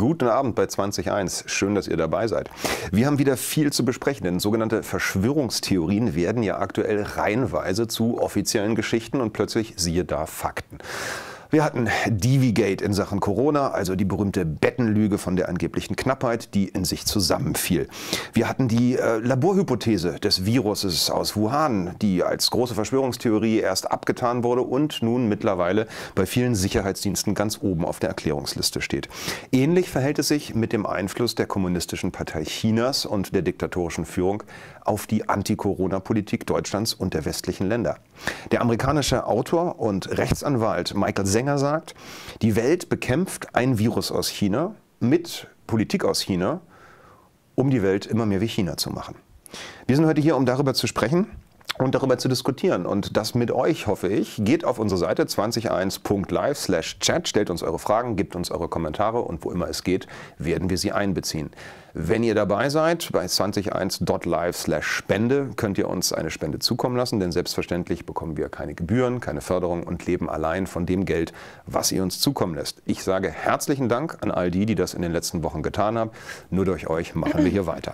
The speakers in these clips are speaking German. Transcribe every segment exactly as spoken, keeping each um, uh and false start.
Guten Abend bei zwanzig eins. Schön, dass ihr dabei seid. Wir haben wieder viel zu besprechen, denn sogenannte Verschwörungstheorien werden ja aktuell reihenweise zu offiziellen Geschichten und plötzlich siehe da Fakten. Wir hatten Divigate in Sachen Corona, also die berühmte Bettenlüge von der angeblichen Knappheit, die in sich zusammenfiel. Wir hatten die äh, Laborhypothese des Viruses aus Wuhan, die als große Verschwörungstheorie erst abgetan wurde und nun mittlerweile bei vielen Sicherheitsdiensten ganz oben auf der Erklärungsliste steht. Ähnlich verhält es sich mit dem Einfluss der Kommunistischen Partei Chinas und der diktatorischen Führung auf die Anti-Corona-Politik Deutschlands und der westlichen Länder. Der amerikanische Autor und Rechtsanwalt Michael Zenger sagt, die Welt bekämpft ein Virus aus China mit Politik aus China, um die Welt immer mehr wie China zu machen. Wir sind heute hier, um darüber zu sprechen und darüber zu diskutieren. Und das mit euch, hoffe ich. Geht auf unsere Seite zwanzig eins punkt live slash chat, stellt uns eure Fragen, gebt uns eure Kommentare und wo immer es geht, werden wir sie einbeziehen. Wenn ihr dabei seid, bei zwanzig eins punkt live slash spende könnt ihr uns eine Spende zukommen lassen, denn selbstverständlich bekommen wir keine Gebühren, keine Förderung und leben allein von dem Geld, was ihr uns zukommen lässt. Ich sage herzlichen Dank an all die, die das in den letzten Wochen getan haben. Nur durch euch machen wir hier weiter.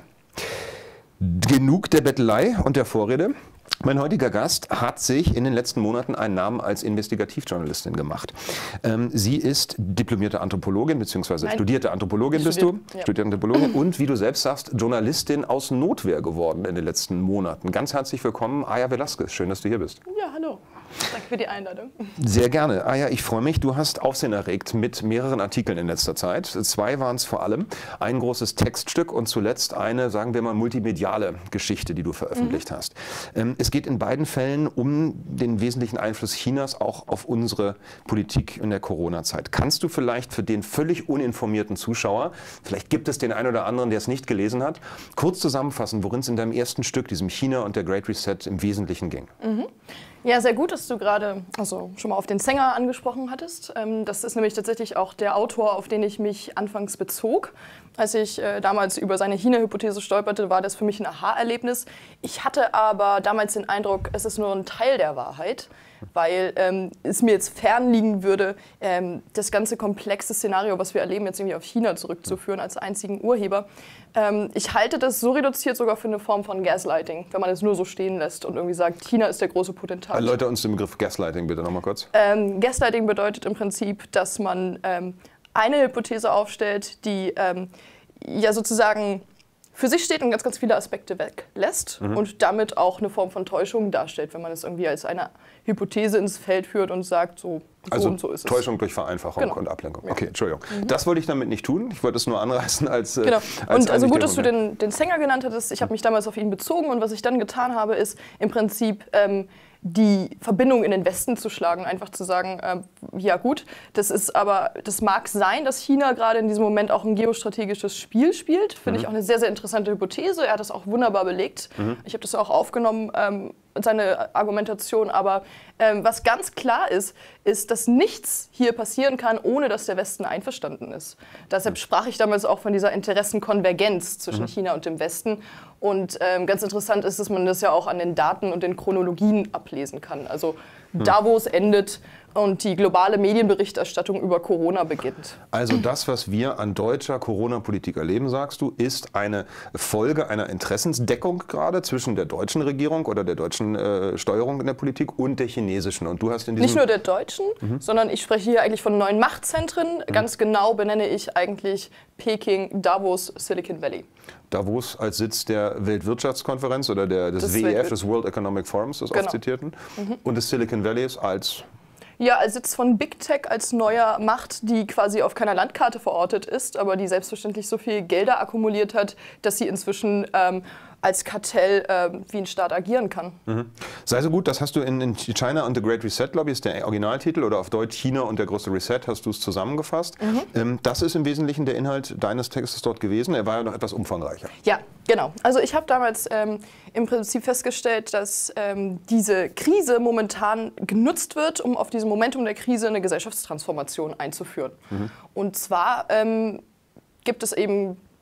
Genug der Bettelei und der Vorrede. Mein heutiger Gast hat sich in den letzten Monaten einen Namen als Investigativjournalistin gemacht. Ähm, sie ist diplomierte Anthropologin, beziehungsweise Nein. studierte Anthropologin Studiert, bist du, ja. studierte Anthropologin und, wie du selbst sagst, Journalistin aus Notwehr geworden in den letzten Monaten. Ganz herzlich willkommen, Aya Velasquez. Schön, dass du hier bist. Ja, hallo. Danke für die Einladung. Sehr gerne. Aya, ich freue mich. Du hast Aufsehen erregt mit mehreren Artikeln in letzter Zeit. Zwei waren es vor allem. Ein großes Textstück und zuletzt eine, sagen wir mal, multimediale Geschichte, die du veröffentlicht mhm. hast. Ähm, es geht in beiden Fällen um den wesentlichen Einfluss Chinas auch auf unsere Politik in der Corona-Zeit. Kannst du vielleicht für den völlig uninformierten Zuschauer, vielleicht gibt es den einen oder anderen, der es nicht gelesen hat, kurz zusammenfassen, worin es in deinem ersten Stück, diesem China und der Great Reset, im Wesentlichen ging? Mhm. Ja, sehr gut, dass du gerade also schon mal auf den Zenger angesprochen hattest. Das ist nämlich tatsächlich auch der Autor, auf den ich mich anfangs bezog. Als ich äh, damals über seine China-Hypothese stolperte, war das für mich ein Aha-Erlebnis. Ich hatte aber damals den Eindruck, es ist nur ein Teil der Wahrheit, weil ähm, es mir jetzt fernliegen würde, ähm, das ganze komplexe Szenario, was wir erleben, jetzt irgendwie auf China zurückzuführen als einzigen Urheber. Ähm, ich halte das so reduziert sogar für eine Form von Gaslighting, wenn man es nur so stehen lässt und irgendwie sagt, China ist der große Potentat. Erläuter uns den Begriff Gaslighting bitte nochmal kurz. Ähm, Gaslighting bedeutet im Prinzip, dass man ähm, eine Hypothese aufstellt, die ähm, ja sozusagen für sich steht und ganz, ganz viele Aspekte weglässt mhm. und damit auch eine Form von Täuschung darstellt, wenn man es irgendwie als eine Hypothese ins Feld führt und sagt, so, so also und so ist es. Täuschung durch Vereinfachung genau. und Ablenkung. Ja. Okay, Entschuldigung. Mhm. Das wollte ich damit nicht tun. Ich wollte es nur anreißen als Genau. als und also gut, dass du den, den Zenger genannt hattest. Ich habe mich damals auf ihn bezogen und was ich dann getan habe, ist im Prinzip ähm, die Verbindung in den Westen zu schlagen, einfach zu sagen, äh, ja gut, das ist aber, das mag sein, dass China gerade in diesem Moment auch ein geostrategisches Spiel spielt. Finde mhm. ich auch eine sehr, sehr interessante Hypothese. Er hat das auch wunderbar belegt. Mhm. Ich habe das auch aufgenommen, ähm, seine Argumentation. Aber ähm, was ganz klar ist, ist, dass nichts hier passieren kann, ohne dass der Westen einverstanden ist. Deshalb sprach ich damals auch von dieser Interessenkonvergenz zwischen mhm. China und dem Westen. Und ähm, ganz interessant ist, dass man das ja auch an den Daten und den Chronologien ablesen kann. Also mhm. da, wo es endet und die globale Medienberichterstattung über Corona beginnt. Also das, was wir an deutscher Corona-Politik erleben, sagst du, ist eine Folge einer Interessensdeckung gerade zwischen der deutschen Regierung oder der deutschen äh, Steuerung in der Politik und der chinesischen. Und du hast in diesem Nicht nur der deutschen, mhm. sondern ich spreche hier eigentlich von neuen Machtzentren. Mhm. Ganz genau benenne ich eigentlich Peking, Davos, Silicon Valley. Davos als Sitz der Weltwirtschaftskonferenz oder der, des das W E F, des World Economic Forums, des genau. oft zitierten, mhm. und des Silicon Valleys als... Ja, als Sitz von Big Tech, als neuer Macht, die quasi auf keiner Landkarte verortet ist, aber die selbstverständlich so viel Gelder akkumuliert hat, dass sie inzwischen ähm, als Kartell ähm, wie ein Staat agieren kann. Mhm. Sei so gut, das hast du in, in China and the Great Reset, glaube ich, ist der Originaltitel, oder auf Deutsch China und der große Reset, hast du es zusammengefasst. Mhm. Ähm, das ist im Wesentlichen der Inhalt deines Textes dort gewesen. Er war ja noch etwas umfangreicher. Ja, genau. Also ich habe damals ähm, im Prinzip festgestellt, dass ähm, diese Krise momentan genutzt wird, um auf diesem Momentum der Krise eine Gesellschaftstransformation einzuführen. Mhm. Und zwar ähm, gibt es eben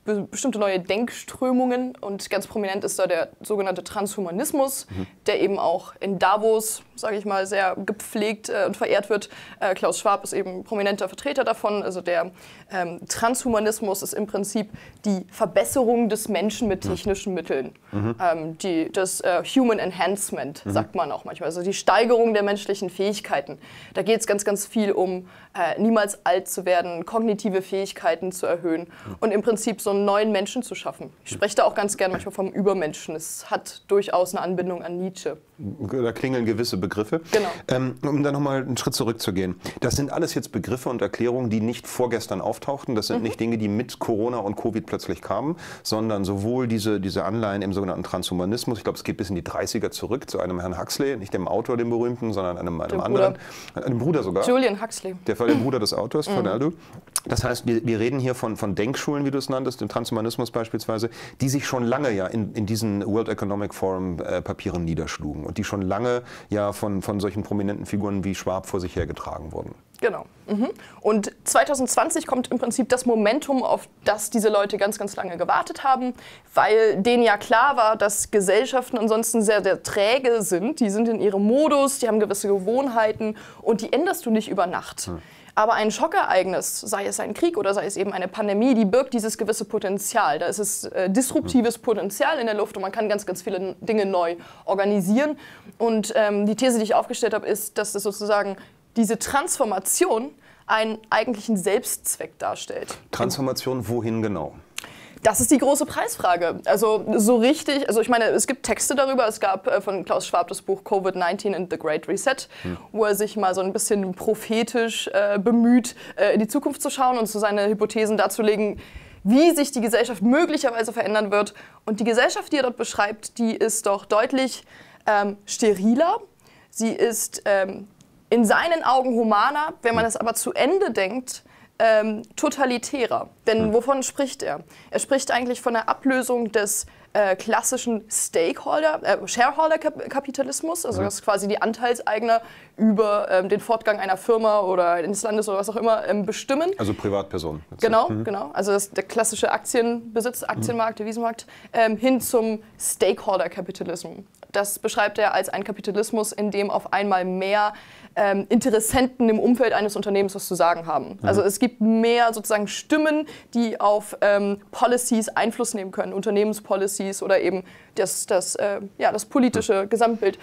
be bestimmte neue Denkströmungen und ganz prominent ist da der sogenannte Transhumanismus, mhm. der eben auch in Davos, sage ich mal, sehr gepflegt äh, und verehrt wird. Äh, Klaus Schwab ist eben prominenter Vertreter davon. Also der ähm, Transhumanismus ist im Prinzip die Verbesserung des Menschen mit technischen mhm. Mitteln. Mhm. Ähm, die, das äh, Human Enhancement, mhm. sagt man auch manchmal. Also die Steigerung der menschlichen Fähigkeiten. Da geht es ganz, ganz viel um äh, niemals alt zu werden, kognitive Fähigkeiten zu erhöhen mhm. und im Prinzip so einen neuen Menschen zu schaffen. Ich spreche da auch ganz gerne manchmal vom Übermenschen. Es hat durchaus eine Anbindung an Nietzsche. Da klingeln gewisse Begriffe. Genau. Ähm, um dann nochmal einen Schritt zurückzugehen. Das sind alles jetzt Begriffe und Erklärungen, die nicht vorgestern auftauchten. Das sind mhm. nicht Dinge, die mit Corona und Covid plötzlich kamen, sondern sowohl diese, diese Anleihen im sogenannten Transhumanismus, ich glaube, es geht bis in die dreißiger zurück, zu einem Herrn Huxley, nicht dem Autor, dem berühmten, sondern einem, einem anderen, einem Bruder sogar. Julian Huxley. Der war der Bruder des Autors, mhm. von Aldo. Das heißt, wir, wir reden hier von, von Denkschulen, wie du es nanntest, dem Transhumanismus beispielsweise, die sich schon lange ja in, in diesen World Economic Forum äh, Papieren niederschlugen und die schon lange ja von, von solchen prominenten Figuren wie Schwab vor sich hergetragen wurden. Genau. Mhm. Und zwanzig zwanzig kommt im Prinzip das Momentum, auf das diese Leute ganz, ganz lange gewartet haben, weil denen ja klar war, dass Gesellschaften ansonsten sehr, sehr träge sind. Die sind in ihrem Modus, die haben gewisse Gewohnheiten und die änderst du nicht über Nacht. Mhm. Aber ein Schockereignis, sei es ein Krieg oder sei es eben eine Pandemie, die birgt dieses gewisse Potenzial. Da ist es äh, disruptives Potenzial in der Luft und man kann ganz, ganz viele Dinge neu organisieren. Und ähm, die These, die ich aufgestellt habe, ist, dass es sozusagen diese Transformation einen eigentlichen Selbstzweck darstellt. Transformation wohin genau? Das ist die große Preisfrage. Also so richtig, also ich meine, es gibt Texte darüber. Es gab äh, von Klaus Schwab das Buch Covid neunzehn and the Great Reset, hm. wo er sich mal so ein bisschen prophetisch äh, bemüht, äh, in die Zukunft zu schauen und so seine Hypothesen darzulegen, wie sich die Gesellschaft möglicherweise verändern wird. Und die Gesellschaft, die er dort beschreibt, die ist doch deutlich ähm, steriler. Sie ist ähm, in seinen Augen humaner, wenn man es aber zu Ende denkt, Ähm, totalitärer. Denn wovon spricht er? Er spricht eigentlich von der Ablösung des äh, klassischen Stakeholder, äh, Shareholder-Kapitalismus, also dass quasi die Anteilseigner über ähm, den Fortgang einer Firma oder eines Landes oder was auch immer ähm, bestimmen. Also Privatpersonen. Genau, mhm. genau. Also das, der klassische Aktienbesitz, Aktienmarkt, mhm. Devisenmarkt, ähm, hin zum Stakeholder-Kapitalismus. Das beschreibt er als einen Kapitalismus, in dem auf einmal mehr ähm, Interessenten im Umfeld eines Unternehmens was zu sagen haben. Mhm. Also es gibt mehr sozusagen Stimmen, die auf ähm, Policies Einfluss nehmen können, Unternehmenspolicies oder eben das, das, äh, ja, das politische mhm. Gesamtbild.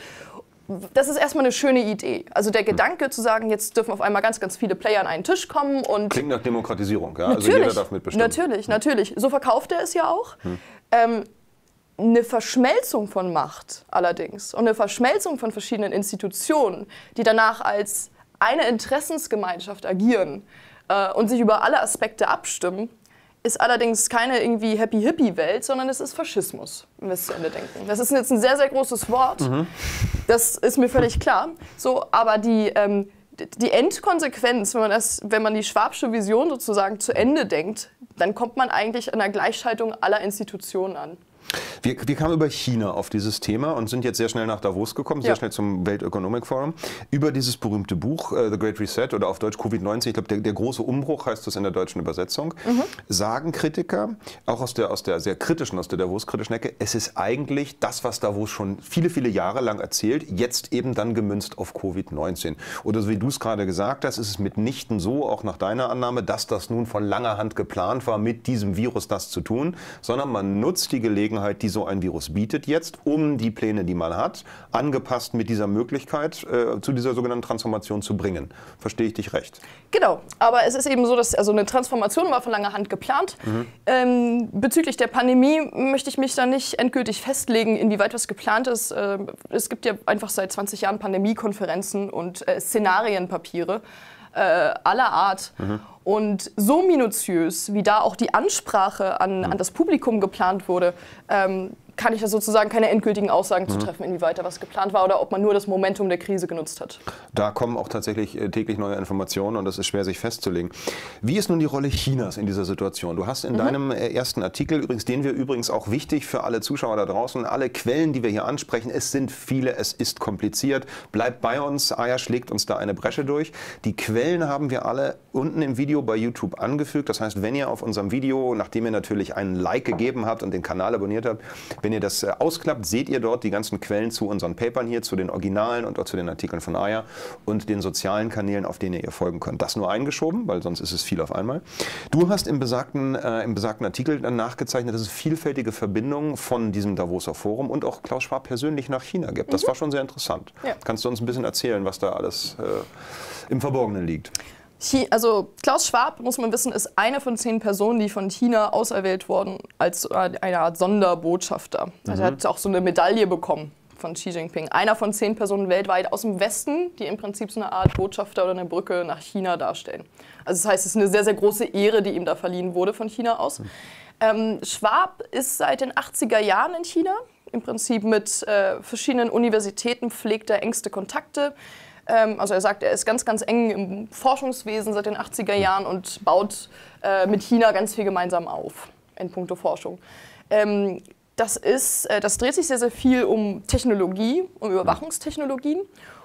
Das ist erstmal eine schöne Idee. Also der Gedanke mhm. zu sagen, jetzt dürfen auf einmal ganz, ganz viele Player an einen Tisch kommen und... Klingt nach Demokratisierung, ja? Natürlich, also jeder darf mitbestimmen. Natürlich, natürlich. So verkauft er es ja auch. Mhm. Ähm, Eine Verschmelzung von Macht allerdings und eine Verschmelzung von verschiedenen Institutionen, die danach als eine Interessensgemeinschaft agieren äh, und sich über alle Aspekte abstimmen, ist allerdings keine irgendwie Happy-Hippie-Welt, sondern es ist Faschismus, wenn wir es zu Ende denken. Das ist jetzt ein sehr, sehr großes Wort, mhm. das ist mir völlig klar. So, aber die, ähm, die Endkonsequenz, wenn man, das, wenn man die Schwabsche Vision sozusagen zu Ende denkt, dann kommt man eigentlich an der Gleichschaltung aller Institutionen an. Wir, wir kamen über China auf dieses Thema und sind jetzt sehr schnell nach Davos gekommen, sehr ja. schnell zum World Economic Forum, über dieses berühmte Buch, uh, The Great Reset oder auf Deutsch Covid neunzehn, ich glaube, der, der große Umbruch heißt das in der deutschen Übersetzung, mhm. sagen Kritiker, auch aus der, aus der sehr kritischen, aus der Davos-kritischen Ecke, es ist eigentlich das, was Davos schon viele, viele Jahre lang erzählt, jetzt eben dann gemünzt auf Covid neunzehn. Oder so wie du es gerade gesagt hast, ist es mitnichten so, auch nach deiner Annahme, dass das nun von langer Hand geplant war, mit diesem Virus das zu tun, sondern man nutzt die Gelegenheit, die so ein Virus bietet jetzt, um die Pläne, die man hat, angepasst mit dieser Möglichkeit äh, zu dieser sogenannten Transformation zu bringen. Verstehe ich dich recht? Genau, aber es ist eben so, dass also eine Transformation war von langer Hand geplant. Mhm. Ähm, bezüglich der Pandemie möchte ich mich da nicht endgültig festlegen, inwieweit was geplant ist. Äh, es gibt ja einfach seit zwanzig Jahren Pandemiekonferenzen und äh, Szenarienpapiere äh, aller Art. Mhm. Und so minutiös, wie da auch die Ansprache an, an das Publikum geplant wurde, ähm, kann ich da sozusagen keine endgültigen Aussagen mhm. zu treffen, inwieweit da was geplant war oder ob man nur das Momentum der Krise genutzt hat. Da kommen auch tatsächlich äh, täglich neue Informationen und das ist schwer sich festzulegen. Wie ist nun die Rolle Chinas in dieser Situation? Du hast in mhm. deinem äh, ersten Artikel, übrigens, den wir übrigens auch wichtig für alle Zuschauer da draußen, alle Quellen, die wir hier ansprechen, es sind viele, es ist kompliziert, bleibt bei uns, Aya schlägt uns da eine Bresche durch. Die Quellen haben wir alle unten im Video bei YouTube angefügt. Das heißt, wenn ihr auf unserem Video, nachdem ihr natürlich einen Like gegeben habt und den Kanal abonniert habt, wenn ihr das äh, ausklappt, seht ihr dort die ganzen Quellen zu unseren Papern hier, zu den Originalen und auch zu den Artikeln von Aya und den sozialen Kanälen, auf denen ihr folgen könnt. Das nur eingeschoben, weil sonst ist es viel auf einmal. Du hast im besagten, äh, im besagten Artikel dann nachgezeichnet, dass es vielfältige Verbindungen von diesem Davoser Forum und auch Klaus Schwab persönlich nach China gibt. Das mhm. war schon sehr interessant. Ja. Kannst du uns ein bisschen erzählen, was da alles äh, im Verborgenen liegt? Also Klaus Schwab, muss man wissen, ist eine von zehn Personen, die von China auserwählt wurden als eine Art Sonderbotschafter. Mhm. Also er hat auch so eine Medaille bekommen von Xi Jinping. Einer von zehn Personen weltweit aus dem Westen, die im Prinzip so eine Art Botschafter oder eine Brücke nach China darstellen. Also das heißt, es ist eine sehr, sehr große Ehre, die ihm da verliehen wurde von China aus. Mhm. Ähm, Schwab ist seit den achtziger Jahren in China. Im Prinzip mit äh, verschiedenen Universitäten pflegt er engste Kontakte. Also er sagt, er ist ganz, ganz eng im Forschungswesen seit den achtziger Jahren und baut äh, mit China ganz viel gemeinsam auf in puncto Forschung. Ähm, das, ist, äh, das dreht sich sehr, sehr viel um Technologie, um Überwachungstechnologien.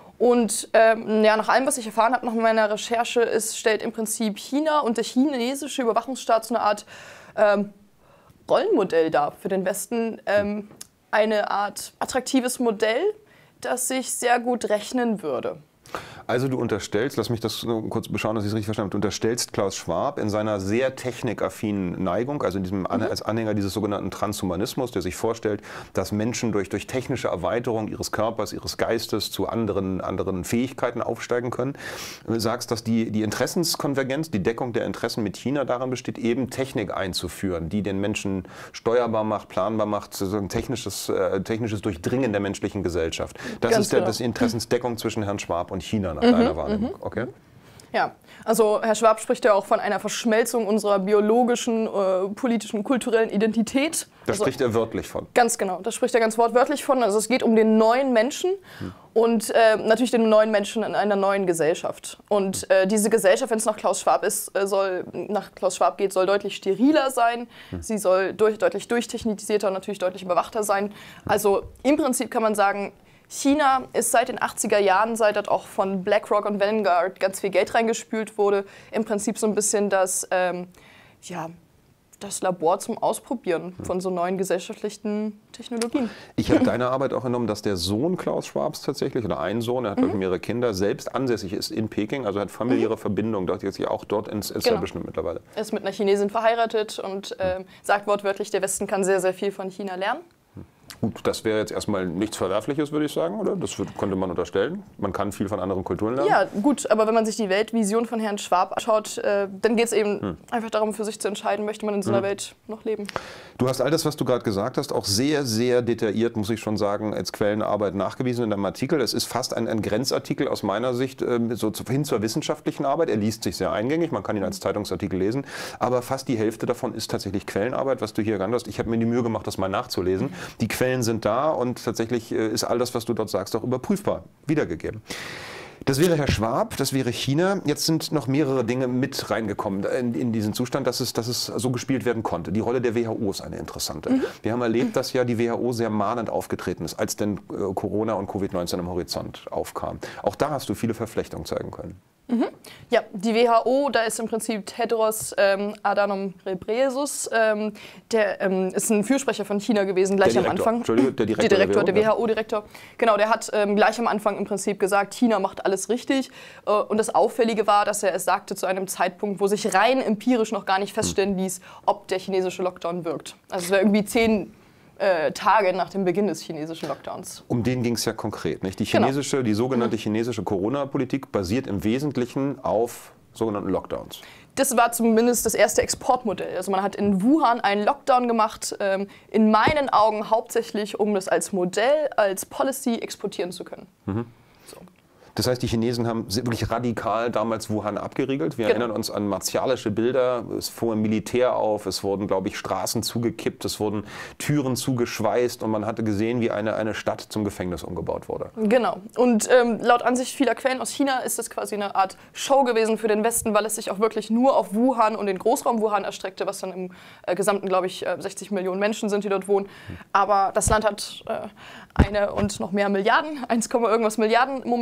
Und ähm, ja, nach allem, was ich erfahren habe nach meiner Recherche, ist, stellt im Prinzip China und der chinesische Überwachungsstaat so eine Art ähm, Rollenmodell dar für den Westen. Ähm, eine Art attraktives Modell, das sich sehr gut rechnen würde. Also du unterstellst, lass mich das nur kurz beschauen, dass ich es richtig verstanden habe, du unterstellst Klaus Schwab in seiner sehr technikaffinen Neigung, also in diesem, mhm. als Anhänger dieses sogenannten Transhumanismus, der sich vorstellt, dass Menschen durch, durch technische Erweiterung ihres Körpers, ihres Geistes zu anderen, anderen Fähigkeiten aufsteigen können. Du sagst, dass die, die Interessenskonvergenz, die Deckung der Interessen mit China darin besteht, eben Technik einzuführen, die den Menschen steuerbar macht, planbar macht, sozusagen technisches, äh, technisches Durchdringen der menschlichen Gesellschaft. Das Ganz ist der, genau. das Interessensdeckung zwischen Herrn Schwab und China nach mhm, deiner Wahrnehmung. Mhm. Okay. Ja, also Herr Schwab spricht ja auch von einer Verschmelzung unserer biologischen, äh, politischen, kulturellen Identität. Da also, spricht er wörtlich von. Ganz genau, da spricht er ganz wortwörtlich von. Also es geht um den neuen Menschen hm. und äh, natürlich den neuen Menschen in einer neuen Gesellschaft. Und äh, diese Gesellschaft, wenn es nach Klaus Schwab ist, soll nach Klaus Schwab geht, soll deutlich steriler sein. Hm. Sie soll durch, deutlich durchtechnisierter und natürlich deutlich überwachter sein. Also im Prinzip kann man sagen, China ist seit den achtziger Jahren, seit dort auch von BlackRock und Vanguard ganz viel Geld reingespült wurde, im Prinzip so ein bisschen das, ähm, ja, das Labor zum Ausprobieren von so neuen gesellschaftlichen Technologien. Ich habe deine Arbeit auch entnommen, dass der Sohn Klaus Schwabs tatsächlich, oder ein Sohn, er hat mhm. mehrere Kinder, selbst ansässig ist in Peking, also hat familiäre mhm. Verbindungen, dort jetzt auch dort ins Establishment genau. mittlerweile. Er ist mit einer Chinesin verheiratet und äh, sagt wortwörtlich, der Westen kann sehr, sehr viel von China lernen. Gut, das wäre jetzt erstmal nichts Verwerfliches, würde ich sagen, oder? Das könnte man unterstellen. Man kann viel von anderen Kulturen lernen. Ja, gut, aber wenn man sich die Weltvision von Herrn Schwab anschaut, äh, dann geht es eben hm. einfach darum, für sich zu entscheiden, möchte man in so einer hm. Welt noch leben. Du hast all das, was du gerade gesagt hast, auch sehr, sehr detailliert, muss ich schon sagen, als Quellenarbeit nachgewiesen in deinem Artikel. Es ist fast ein, ein Grenzartikel aus meiner Sicht äh, so zu, hin zur wissenschaftlichen Arbeit. Er liest sich sehr eingängig, man kann ihn als Zeitungsartikel lesen, aber fast die Hälfte davon ist tatsächlich Quellenarbeit, was du hier genannt hast. Ich habe mir die Mühe gemacht, das mal nachzulesen. Die Quellen sind da und tatsächlich ist all das, was du dort sagst, auch überprüfbar wiedergegeben. Das wäre Herr Schwab, das wäre China. Jetzt sind noch mehrere Dinge mit reingekommen in, in diesen Zustand, dass es, dass es so gespielt werden konnte. Die Rolle der W H O ist eine interessante. Mhm. Wir haben erlebt, dass ja die W H O sehr mahnend aufgetreten ist, als denn äh, Corona und Covid neunzehn am Horizont aufkam. Auch da hast du viele Verflechtungen zeigen können. Mhm. Ja, die W H O, da ist im Prinzip Tedros ähm, Adhanom Ghebreyesus, ähm, der ähm, ist ein Fürsprecher von China gewesen, gleich am Anfang. Entschuldigung, der Direktor, der, Direktor, der W H O-Direktor. Genau, der hat ähm, gleich am Anfang im Prinzip gesagt, China macht alles richtig. Äh, und das Auffällige war, dass er es sagte zu einem Zeitpunkt, wo sich rein empirisch noch gar nicht feststellen ließ, ob der chinesische Lockdown wirkt. Also es war irgendwie zehn Äh, Tage nach dem Beginn des chinesischen Lockdowns. Um den ging es ja konkret, nicht? Die chinesische, genau. die sogenannte chinesische Corona-Politik basiert im Wesentlichen auf sogenannten Lockdowns. Das war zumindest das erste Exportmodell. Also man hat in Wuhan einen Lockdown gemacht, ähm, in meinen Augen hauptsächlich, um das als Modell, als Policy exportieren zu können. Mhm. So. Das heißt, die Chinesen haben wirklich radikal damals Wuhan abgeriegelt. Wir genau. erinnern uns an martialische Bilder. Es fuhr ein Militär auf, es wurden, glaube ich, Straßen zugekippt, es wurden Türen zugeschweißt und man hatte gesehen, wie eine, eine Stadt zum Gefängnis umgebaut wurde. Genau. Und ähm, laut Ansicht vieler Quellen aus China ist das quasi eine Art Show gewesen für den Westen, weil es sich auch wirklich nur auf Wuhan und den Großraum Wuhan erstreckte, was dann im äh, gesamten, glaube ich, äh, sechzig Millionen Menschen sind, die dort wohnen. Aber das Land hat äh, eine und noch mehr Milliarden, eins, irgendwas Milliarden momentan. Und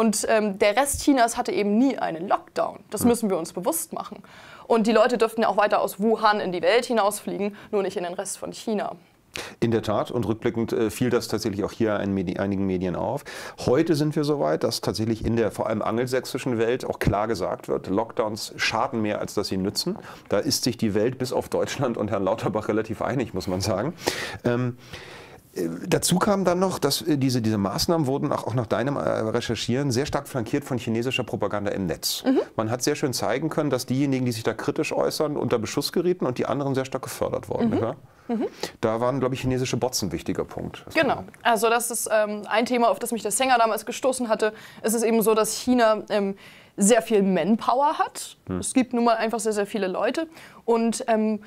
Und ähm, der Rest Chinas hatte eben nie einen Lockdown. Das müssen wir uns bewusst machen. Und die Leute dürften ja auch weiter aus Wuhan in die Welt hinausfliegen, nur nicht in den Rest von China. In der Tat, und rückblickend äh, fiel das tatsächlich auch hier in Medi einigen Medien auf. Heute sind wir so weit, dass tatsächlich in der vor allem angelsächsischen Welt auch klar gesagt wird, Lockdowns schaden mehr, als dass sie nützen. Da ist sich die Welt bis auf Deutschland und Herrn Lauterbach relativ einig, muss man sagen. Ähm, Dazu kam dann noch, dass diese, diese Maßnahmen wurden auch, auch nach deinem Recherchieren sehr stark flankiert von chinesischer Propaganda im Netz. Mhm. Man hat sehr schön zeigen können, dass diejenigen, die sich da kritisch äußern, unter Beschuss gerieten und die anderen sehr stark gefördert wurden. Mhm. Ja? Mhm. Da waren, glaube ich, chinesische Bots ein wichtiger Punkt. Genau. Also das ist ähm, ein Thema, auf das mich der Sänger damals gestoßen hatte. Es ist eben so, dass China ähm, sehr viel Manpower hat. Mhm. Es gibt nun mal einfach sehr, sehr viele Leute. Und ähm,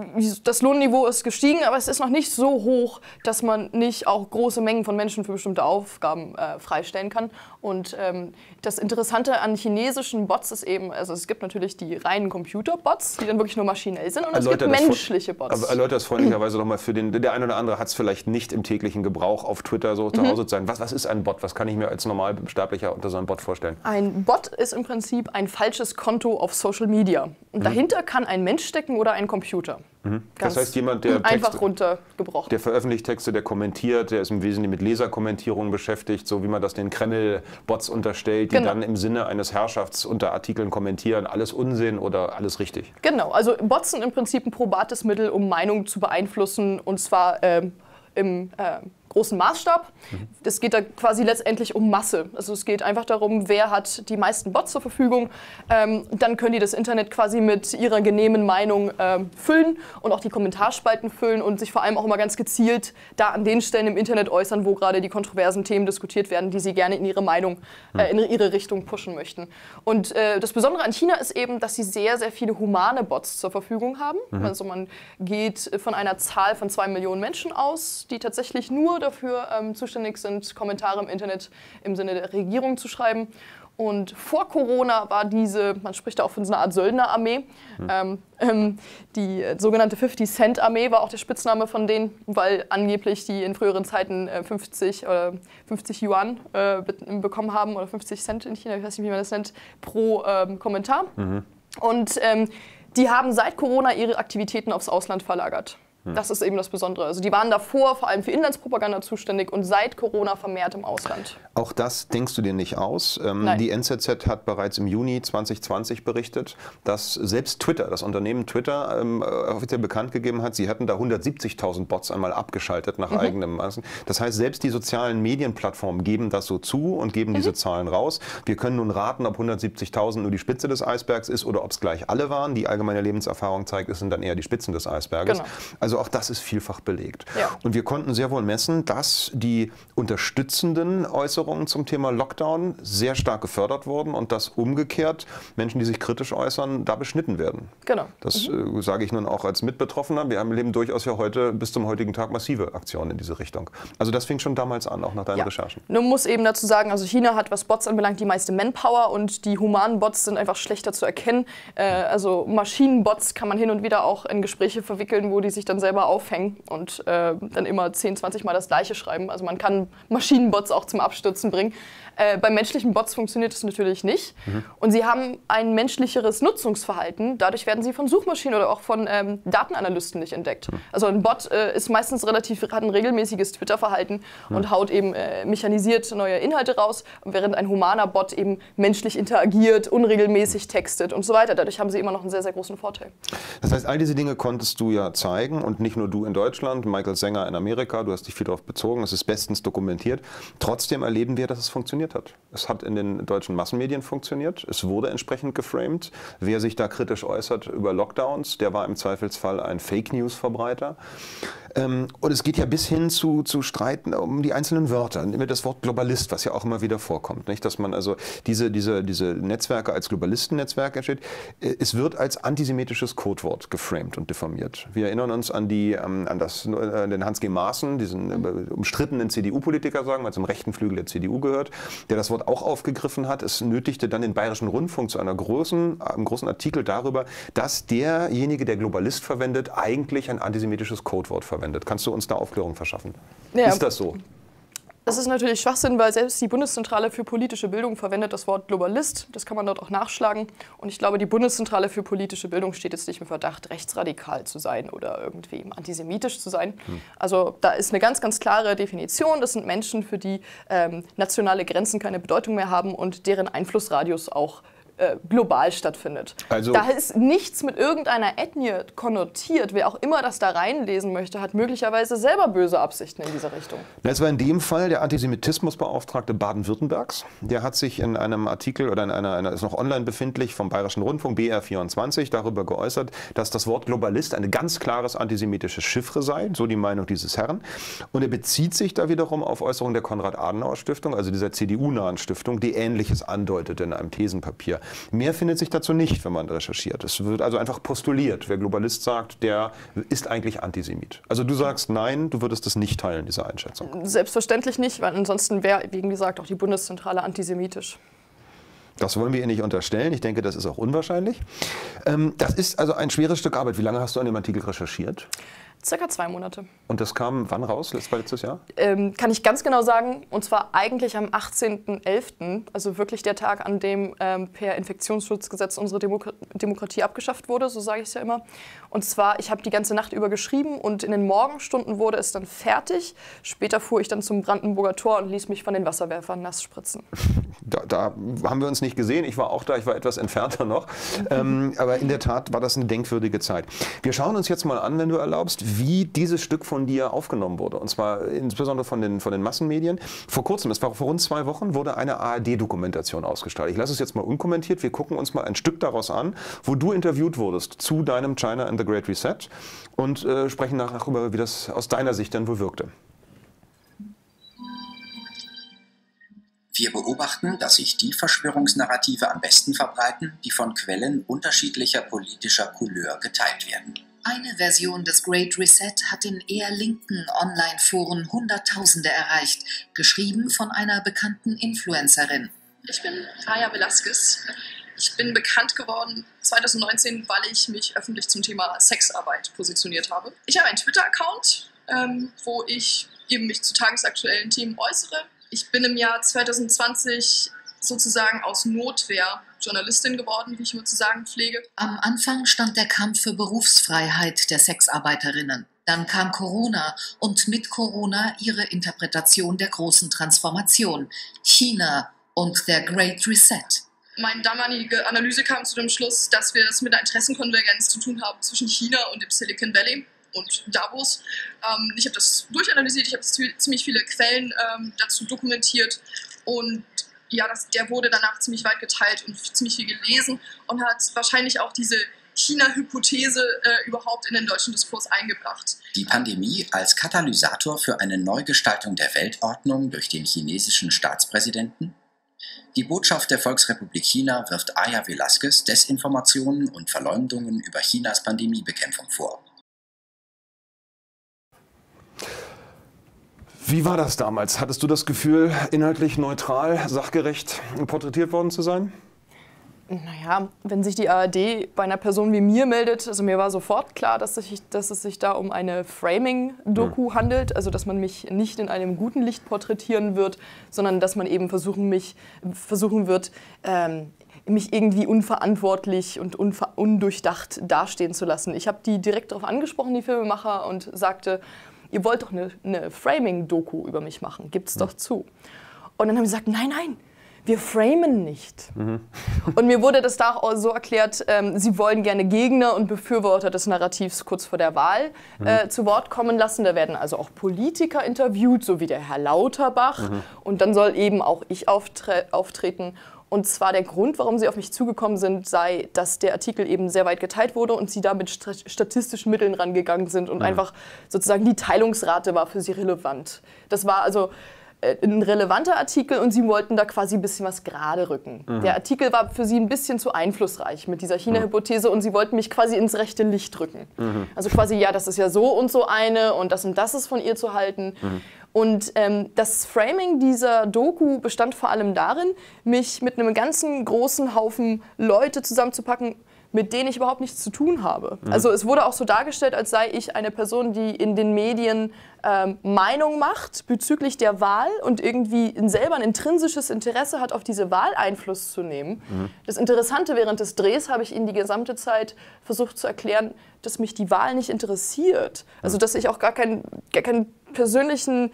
das Lohnniveau ist gestiegen, aber es ist noch nicht so hoch, dass man nicht auch große Mengen von Menschen für bestimmte Aufgaben äh, freistellen kann. Und ähm, das Interessante an chinesischen Bots ist eben, also es gibt natürlich die reinen Computerbots, die dann wirklich nur maschinell sind, und erläutert es gibt menschliche Bots. Aber erläutert das freundlicherweise nochmal für den, der eine oder andere hat es vielleicht nicht im täglichen Gebrauch auf Twitter so zu Hause zu sein. Was, was ist ein Bot? Was kann ich mir als Normalsterblicher unter so einem Bot vorstellen? Ein Bot ist im Prinzip ein falsches Konto auf Social Media. Und mhm. dahinter kann ein Mensch stecken oder ein Computer. Mhm. Das heißt, jemand, der einfach Texte, runtergebrochen. Der veröffentlicht Texte, der kommentiert, der ist im Wesentlichen mit Leserkommentierungen beschäftigt, so wie man das den Kreml-Bots unterstellt, die genau. dann im Sinne eines Herrschafts unter Artikeln kommentieren, alles Unsinn oder alles richtig. Genau, also Bots sind im Prinzip ein probates Mittel, um Meinungen zu beeinflussen, und zwar ähm, im äh, großen Maßstab. Es geht da quasi letztendlich um Masse. Also es geht einfach darum, wer hat die meisten Bots zur Verfügung. Ähm, dann können die das Internet quasi mit ihrer genehmen Meinung ähm, füllen und auch die Kommentarspalten füllen und sich vor allem auch immer ganz gezielt da an den Stellen im Internet äußern, wo gerade die kontroversen Themen diskutiert werden, die sie gerne in ihre Meinung, äh, in ihre Richtung pushen möchten. Und äh, das Besondere an China ist eben, dass sie sehr, sehr viele humane Bots zur Verfügung haben. Mhm. Also man geht von einer Zahl von zwei Millionen Menschen aus, die tatsächlich nur dafür ähm, zuständig sind, Kommentare im Internet im Sinne der Regierung zu schreiben. Und vor Corona war diese, man spricht da auch von so einer Art Söldnerarmee, hm. ähm, ähm, die sogenannte fifty-Cent-Armee war auch der Spitzname von denen, weil angeblich die in früheren Zeiten äh, fünfzig oder fünfzig Yuan äh, be bekommen haben, oder fünfzig Cent in China, ich weiß nicht, wie man das nennt, pro ähm, Kommentar. Mhm. Und ähm, die haben seit Corona ihre Aktivitäten aufs Ausland verlagert. Das ist eben das Besondere. Also die waren davor vor allem für Inlandspropaganda zuständig und seit Corona vermehrt im Ausland. Auch das denkst du dir nicht aus. Ähm, die N Z Z hat bereits im Juni zwanzig zwanzig berichtet, dass selbst Twitter, das Unternehmen Twitter, ähm, offiziell bekannt gegeben hat, sie hätten da hundertsiebzigtausend Bots einmal abgeschaltet nach mhm. eigenem Maßen. Das heißt, selbst die sozialen Medienplattformen geben das so zu und geben mhm. diese Zahlen raus. Wir können nun raten, ob hundertsiebzigtausend nur die Spitze des Eisbergs ist oder ob es gleich alle waren. Die allgemeine Lebenserfahrung zeigt, es sind dann eher die Spitzen des Eisberges. Genau. Also auch das ist vielfach belegt. Ja. Und wir konnten sehr wohl messen, dass die unterstützenden Äußerungen zum Thema Lockdown sehr stark gefördert wurden und dass umgekehrt Menschen, die sich kritisch äußern, da beschnitten werden. Genau. Das mhm. äh, sage ich nun auch als Mitbetroffener. Wir erleben durchaus ja heute bis zum heutigen Tag massive Aktionen in diese Richtung. Also das fing schon damals an, auch nach deinen ja. Recherchen. Man muss eben dazu sagen, also China hat, was Bots anbelangt, die meiste Manpower und die humanen Bots sind einfach schlechter zu erkennen. Äh, also Maschinenbots kann man hin und wieder auch in Gespräche verwickeln, wo die sich dann selber aufhängen und äh, dann immer zehn, zwanzig Mal das Gleiche schreiben. Also man kann Maschinenbots auch zum Abstürzen bringen. Äh, bei menschlichen Bots funktioniert das natürlich nicht. Mhm. Und sie haben ein menschlicheres Nutzungsverhalten. Dadurch werden sie von Suchmaschinen oder auch von ähm, Datenanalysten nicht entdeckt. Mhm. Also ein Bot äh, ist meistens relativ, hat ein regelmäßiges Twitter-Verhalten mhm. und haut eben äh, mechanisiert neue Inhalte raus, während ein humaner Bot eben menschlich interagiert, unregelmäßig textet und so weiter. Dadurch haben sie immer noch einen sehr, sehr großen Vorteil. Das heißt, all diese Dinge konntest du ja zeigen und nicht nur du in Deutschland, Michael Sanger in Amerika, du hast dich viel darauf bezogen, es ist bestens dokumentiert. Trotzdem erleben wir, dass es funktioniert hat. Es hat in den deutschen Massenmedien funktioniert, es wurde entsprechend geframed. Wer sich da kritisch äußert über Lockdowns, der war im Zweifelsfall ein Fake-News-Verbreiter. Ähm, und es geht ja bis hin zu, zu Streiten um die einzelnen Wörter. Immer das Wort Globalist, was ja auch immer wieder vorkommt. Nicht? Dass man also diese, diese, diese Netzwerke als Globalistennetzwerke entsteht. Es wird als antisemitisches Codewort geframed und diffamiert. Wir erinnern uns an, die, an das, an den Hans G. Maaßen, diesen umstrittenen C D U-Politiker, sagen wir, zum rechten Flügel der C D U gehört, der das Wort auch aufgegriffen hat. Es nötigte dann den Bayerischen Rundfunk zu einer großen, einem großen Artikel darüber, dass derjenige, der Globalist verwendet, eigentlich ein antisemitisches Codewort verwendet. Kannst du uns da Aufklärung verschaffen? Ja. Ist das so? Das ist natürlich Schwachsinn, weil selbst die Bundeszentrale für politische Bildung verwendet das Wort Globalist. Das kann man dort auch nachschlagen. Und ich glaube, die Bundeszentrale für politische Bildung steht jetzt nicht im Verdacht, rechtsradikal zu sein oder irgendwie antisemitisch zu sein. Hm. Also da ist eine ganz, ganz klare Definition. Das sind Menschen, für die ähm, nationale Grenzen keine Bedeutung mehr haben und deren Einflussradius auch global stattfindet. Also da ist nichts mit irgendeiner Ethnie konnotiert. Wer auch immer das da reinlesen möchte, hat möglicherweise selber böse Absichten in dieser Richtung. Das war in dem Fall der Antisemitismusbeauftragte Baden-Württembergs. Der hat sich in einem Artikel oder in einer, einer ist noch online befindlich vom Bayerischen Rundfunk B R vierundzwanzig darüber geäußert, dass das Wort Globalist eine ganz klares antisemitisches Chiffre sei, so die Meinung dieses Herrn. Und er bezieht sich da wiederum auf Äußerungen der Konrad-Adenauer-Stiftung, also dieser C D U-nahen Stiftung, die Ähnliches andeutet in einem Thesenpapier. Mehr findet sich dazu nicht, wenn man recherchiert. Es wird also einfach postuliert. Wer Globalist sagt, der ist eigentlich Antisemit. Also du sagst nein, du würdest das nicht teilen, diese Einschätzung. Selbstverständlich nicht, weil ansonsten wäre, wie gesagt, auch die Bundeszentrale antisemitisch. Das wollen wir ihr nicht unterstellen. Ich denke, das ist auch unwahrscheinlich. Ähm, das ist also ein schweres Stück Arbeit. Wie lange hast du an dem Artikel recherchiert? Circa zwei Monate. Und das kam wann raus? Das war letztes Jahr? Ähm, kann ich ganz genau sagen. Und zwar eigentlich am achtzehnten elften Also wirklich der Tag, an dem ähm, per Infektionsschutzgesetz unsere Demo Demokratie abgeschafft wurde. So sage ich es ja immer. Und zwar, ich habe die ganze Nacht über geschrieben und in den Morgenstunden wurde es dann fertig. Später fuhr ich dann zum Brandenburger Tor und ließ mich von den Wasserwerfern nass spritzen. Da, da haben wir uns nicht gesehen. Ich war auch da. Ich war etwas entfernter noch. ähm, aber in der Tat war das eine denkwürdige Zeit. Wir schauen uns jetzt mal an, wenn du erlaubst, wie dieses Stück von dir aufgenommen wurde. Und zwar insbesondere von den, von den Massenmedien. Vor kurzem, es war vor rund zwei Wochen, wurde eine A R D-Dokumentation ausgestrahlt. Ich lasse es jetzt mal unkommentiert. Wir gucken uns mal ein Stück daraus an, wo du interviewt wurdest zu deinem China and the Great Reset und äh, sprechen nachher darüber, wie das aus deiner Sicht dann wohl wirkte. Wir beobachten, dass sich die Verschwörungsnarrative am besten verbreiten, die von Quellen unterschiedlicher politischer Couleur geteilt werden. Eine Version des Great Reset hat in eher linken Online-Foren Hunderttausende erreicht, geschrieben von einer bekannten Influencerin. Ich bin Aya Velasquez. Ich bin bekannt geworden zwanzig neunzehn, weil ich mich öffentlich zum Thema Sexarbeit positioniert habe. Ich habe einen Twitter-Account, ähm, wo ich eben mich zu tagesaktuellen Themen äußere. Ich bin im Jahr zwanzig zwanzig sozusagen aus Notwehr Journalistin geworden, wie ich immer zu sagen pflege. Am Anfang stand der Kampf für Berufsfreiheit der Sexarbeiterinnen. Dann kam Corona und mit Corona ihre Interpretation der großen Transformation. China und der Great Reset. Meine damalige Analyse kam zu dem Schluss, dass wir es mit einer Interessenkonvergenz zu tun haben zwischen China und dem Silicon Valley und Davos. Ähm, ich habe das durchanalysiert, ich habe ziemlich viele Quellen ähm, dazu dokumentiert und ja, das, der wurde danach ziemlich weit geteilt und ziemlich viel gelesen und hat wahrscheinlich auch diese China-Hypothese äh, überhaupt in den deutschen Diskurs eingebracht. Die Pandemie als Katalysator für eine Neugestaltung der Weltordnung durch den chinesischen Staatspräsidenten? Die Botschaft der Volksrepublik China wirft Aya Velasquez Desinformationen und Verleumdungen über Chinas Pandemiebekämpfung vor. Wie war das damals? Hattest du das Gefühl, inhaltlich neutral, sachgerecht porträtiert worden zu sein? Naja, wenn sich die A R D bei einer Person wie mir meldet, also mir war sofort klar, dass, ich, dass es sich da um eine Framing-Doku mhm. handelt, also dass man mich nicht in einem guten Licht porträtieren wird, sondern dass man eben versuchen, mich, versuchen wird, ähm, mich irgendwie unverantwortlich und unver undurchdacht dastehen zu lassen. Ich habe die direkt darauf angesprochen, die Filmemacher, und sagte, ihr wollt doch eine, eine Framing-Doku über mich machen, gibt's mhm. doch zu. Und dann haben sie gesagt, nein, nein, wir framen nicht. Mhm. Und mir wurde das da auch so erklärt, ähm, sie wollen gerne Gegner und Befürworter des Narrativs kurz vor der Wahl mhm. äh, zu Wort kommen lassen. Da werden also auch Politiker interviewt, so wie der Herr Lauterbach. Mhm. Und dann soll eben auch ich auftre auftreten. Und zwar der Grund, warum sie auf mich zugekommen sind, sei, dass der Artikel eben sehr weit geteilt wurde und sie da mit statistischen Mitteln rangegangen sind und mhm. einfach sozusagen die Teilungsrate war für sie relevant. Das war also ein relevanter Artikel und sie wollten da quasi ein bisschen was gerade rücken. Mhm. Der Artikel war für sie ein bisschen zu einflussreich mit dieser China-Hypothese und sie wollten mich quasi ins rechte Licht rücken. Mhm. Also quasi, ja, das ist ja so und so eine und das und das ist von ihr zu halten. Mhm. Und ähm, das Framing dieser Doku bestand vor allem darin, mich mit einem ganzen großen Haufen Leute zusammenzupacken, mit denen ich überhaupt nichts zu tun habe. Mhm. Also es wurde auch so dargestellt, als sei ich eine Person, die in den Medien ähm, Meinung macht bezüglich der Wahl und irgendwie selber ein intrinsisches Interesse hat, auf diese Wahl Einfluss zu nehmen. Mhm. Das Interessante, während des Drehs habe ich ihnen die gesamte Zeit versucht zu erklären, dass mich die Wahl nicht interessiert. Also dass ich auch gar keinen, gar keinen persönlichen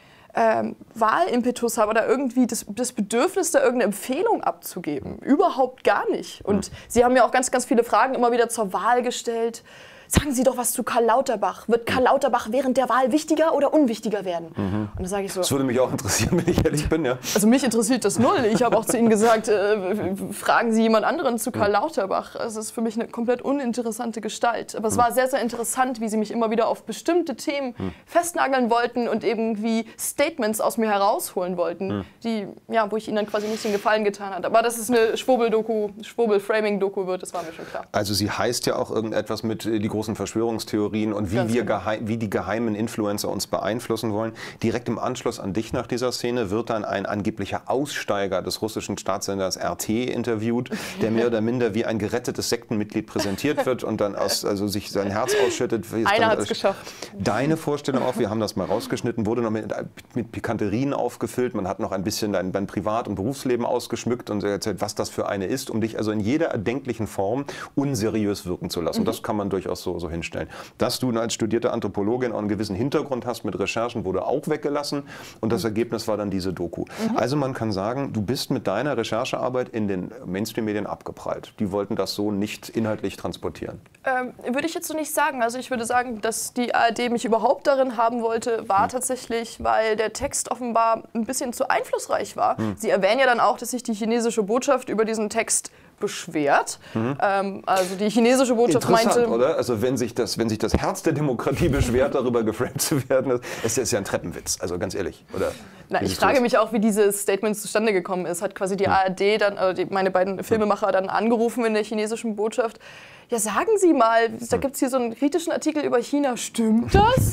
ähm, Wahlimpetus habe oder irgendwie das, das Bedürfnis, da irgendeine Empfehlung abzugeben. Überhaupt gar nicht. Und mhm. sie haben mir auch ganz, ganz viele Fragen immer wieder zur Wahl gestellt. Sagen Sie doch was zu Karl Lauterbach. Wird Karl Lauterbach während der Wahl wichtiger oder unwichtiger werden? Mhm. Und da sage ich so. Das würde mich auch interessieren, wenn ich ehrlich bin, ja. Also mich interessiert das null. Ich habe auch zu Ihnen gesagt, äh, fragen Sie jemand anderen zu Karl Lauterbach. Es ist für mich eine komplett uninteressante Gestalt. Aber es war sehr, sehr interessant, wie Sie mich immer wieder auf bestimmte Themen mhm. festnageln wollten und irgendwie Statements aus mir herausholen wollten, mhm. die, ja, wo ich Ihnen dann quasi nicht den Gefallen getan habe. Aber dass es eine Schwurbel-Doku, Schwurbel-Framing-Doku wird, das war mir schon klar. Also sie heißt ja auch irgendetwas mit die großen Verschwörungstheorien und wie, wir geheim, wie die geheimen Influencer uns beeinflussen wollen. Direkt im Anschluss an dich nach dieser Szene wird dann ein angeblicher Aussteiger des russischen Staatssenders R T interviewt, der mehr oder minder wie ein gerettetes Sektenmitglied präsentiert wird und dann aus, also sich sein Herz ausschüttet. Einer hat es geschafft. Deine Vorstellung auch, wir haben das mal rausgeschnitten, wurde noch mit, mit Pikanterien aufgefüllt. Man hat noch ein bisschen dein, dein Privat- und Berufsleben ausgeschmückt und erzählt, was das für eine ist, um dich also in jeder erdenklichen Form unseriös wirken zu lassen. Mhm. Das kann man durchaus so, so hinstellen. Dass du als studierte Anthropologin auch einen gewissen Hintergrund hast mit Recherchen, wurde auch weggelassen und das Ergebnis war dann diese Doku. Mhm. Also man kann sagen, du bist mit deiner Recherchearbeit in den Mainstream-Medien abgeprallt. Die wollten das so nicht inhaltlich transportieren. Ähm, würde ich jetzt so nicht sagen. Also ich würde sagen, dass die A R D mich überhaupt darin haben wollte, war mhm. tatsächlich, weil der Text offenbar ein bisschen zu einflussreich war. Mhm. Sie erwähnen ja dann auch, dass sich die chinesische Botschaft über diesen Text beschwert. Mhm. Ähm, also die chinesische Botschaft meinte... oder? Also wenn sich, das, wenn sich das Herz der Demokratie beschwert, darüber geframed zu werden, das ist ja ein Treppenwitz, also ganz ehrlich. Oder Na, ich frage mich auch, wie dieses Statement zustande gekommen ist. Hat quasi die mhm. A R D, dann, also die, meine beiden Filmemacher, dann angerufen in der chinesischen Botschaft. Ja, sagen Sie mal, da gibt es hier so einen kritischen Artikel über China. Stimmt das?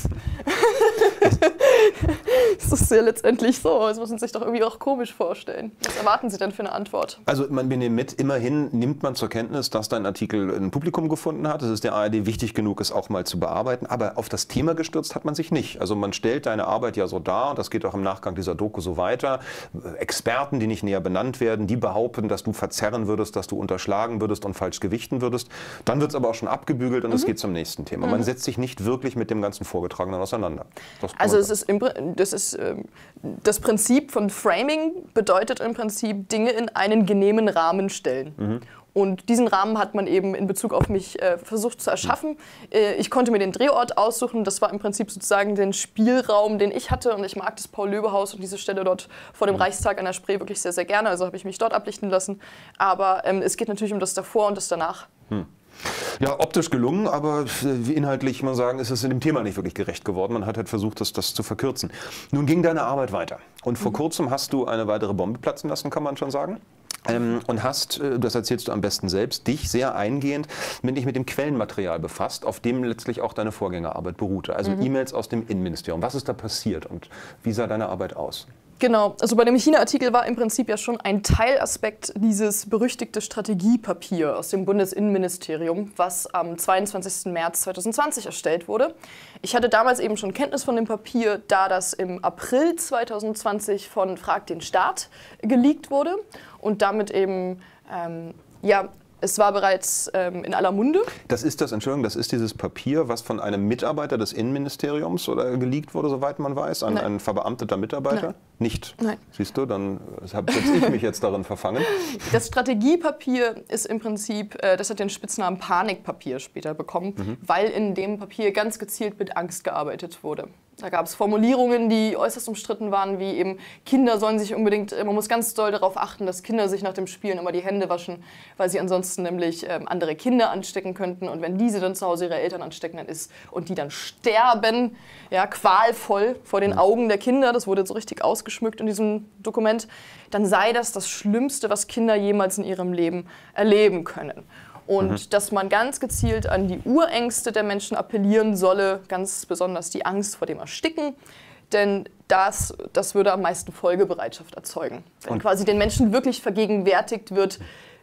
Das ist ja letztendlich so. Das muss man sich doch irgendwie auch komisch vorstellen. Was erwarten Sie denn für eine Antwort? Also man, wir nehmen mit, immerhin nimmt man zur Kenntnis, dass dein Artikel ein Publikum gefunden hat. Es ist der A R D wichtig genug, es auch mal zu bearbeiten. Aber auf das Thema gestürzt hat man sich nicht. Also man stellt deine Arbeit ja so dar, und das geht auch im Nachgang dieser Doku so weiter. Experten, die nicht näher benannt werden, die behaupten, dass du verzerren würdest, dass du unterschlagen würdest und falsch gewichten würdest. Dann wird es aber auch schon abgebügelt und es mhm. geht zum nächsten Thema. Man mhm. setzt sich nicht wirklich mit dem ganzen Vorgetragenen auseinander. Also es ist, im, das, ist ähm, das Prinzip von Framing bedeutet im Prinzip Dinge in einen genehmen Rahmen stellen. Mhm. Und diesen Rahmen hat man eben in Bezug auf mich äh, versucht zu erschaffen. Äh, ich konnte mir den Drehort aussuchen. Das war im Prinzip sozusagen den Spielraum, den ich hatte. Und ich mag das Paul-Löbe-Haus und diese Stelle dort vor dem Reichstag an der Spree wirklich sehr, sehr gerne. Also habe ich mich dort ablichten lassen. Aber ähm, es geht natürlich um das davor und das danach. Hm. Ja, optisch gelungen, aber inhaltlich, muss man sagen, ist es in dem Thema nicht wirklich gerecht geworden. Man hat halt versucht, das, das zu verkürzen. Nun ging deine Arbeit weiter. Und vor mhm. kurzem hast du eine weitere Bombe platzen lassen, kann man schon sagen. Ähm, und hast, das erzählst du am besten selbst, dich sehr eingehend mit, dich mit dem Quellenmaterial befasst, auf dem letztlich auch deine Vorgängerarbeit beruhte. Also mhm. E-Mails aus dem Innenministerium. Was ist da passiert und wie sah deine Arbeit aus? Genau, also bei dem China-Artikel war im Prinzip ja schon ein Teilaspekt dieses berüchtigte Strategiepapier aus dem Bundesinnenministerium, was am zweiundzwanzigsten März zweitausendzwanzig erstellt wurde. Ich hatte damals eben schon Kenntnis von dem Papier, da das im April zweitausendzwanzig von Frag den Staat geleakt wurde und damit eben, ähm, ja, es war bereits ähm, in aller Munde. Das ist das, Entschuldigung, das ist dieses Papier, was von einem Mitarbeiter des Innenministeriums oder geleakt wurde, soweit man weiß, ein, ein verbeamteter Mitarbeiter? Nein. Nicht? Nein. Siehst du, dann habe ich mich jetzt darin verfangen. Das Strategiepapier ist im Prinzip, äh, das hat den Spitznamen Panikpapier später bekommen, mhm. weil in dem Papier ganz gezielt mit Angst gearbeitet wurde. Da gab es Formulierungen, die äußerst umstritten waren, wie eben Kinder sollen sich unbedingt, man muss ganz doll darauf achten, dass Kinder sich nach dem Spielen immer die Hände waschen, weil sie ansonsten nämlich ähm, andere Kinder anstecken könnten. Und wenn diese dann zu Hause ihre Eltern anstecken, dann ist und die dann sterben, ja, qualvoll vor den Augen der Kinder, das wurde so richtig ausgeschmückt in diesem Dokument, dann sei das das Schlimmste, was Kinder jemals in ihrem Leben erleben können. Und mhm. dass man ganz gezielt an die Urängste der Menschen appellieren solle, ganz besonders die Angst vor dem Ersticken, denn das, das würde am meisten Folgebereitschaft erzeugen. Wenn und quasi den Menschen wirklich vergegenwärtigt wird,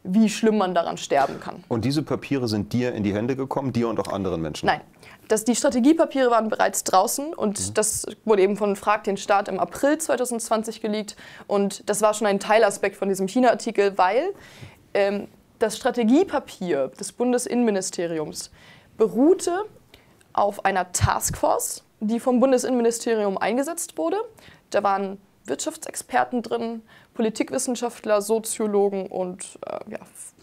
wie schlimm man daran sterben kann. Und diese Papiere sind dir in die Hände gekommen, dir und auch anderen Menschen? Nein. Das, die Strategiepapiere waren bereits draußen und mhm. das wurde eben von Frag den Staat im April zweitausendzwanzig geleakt. Und das war schon ein Teilaspekt von diesem China-Artikel, weil ähm, das Strategiepapier des Bundesinnenministeriums beruhte auf einer Taskforce, die vom Bundesinnenministerium eingesetzt wurde. Da waren Wirtschaftsexperten drin, Politikwissenschaftler, Soziologen und äh, ja,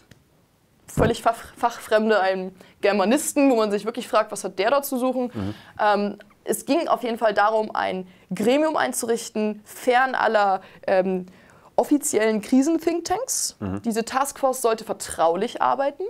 völlig fach, fachfremde, einen Germanisten, wo man sich wirklich fragt, was hat der dort zu suchen. Mhm. Ähm, es ging auf jeden Fall darum, ein Gremium einzurichten, fern aller ähm, offiziellen Krisen-Thinktanks. Mhm. Diese Taskforce sollte vertraulich arbeiten.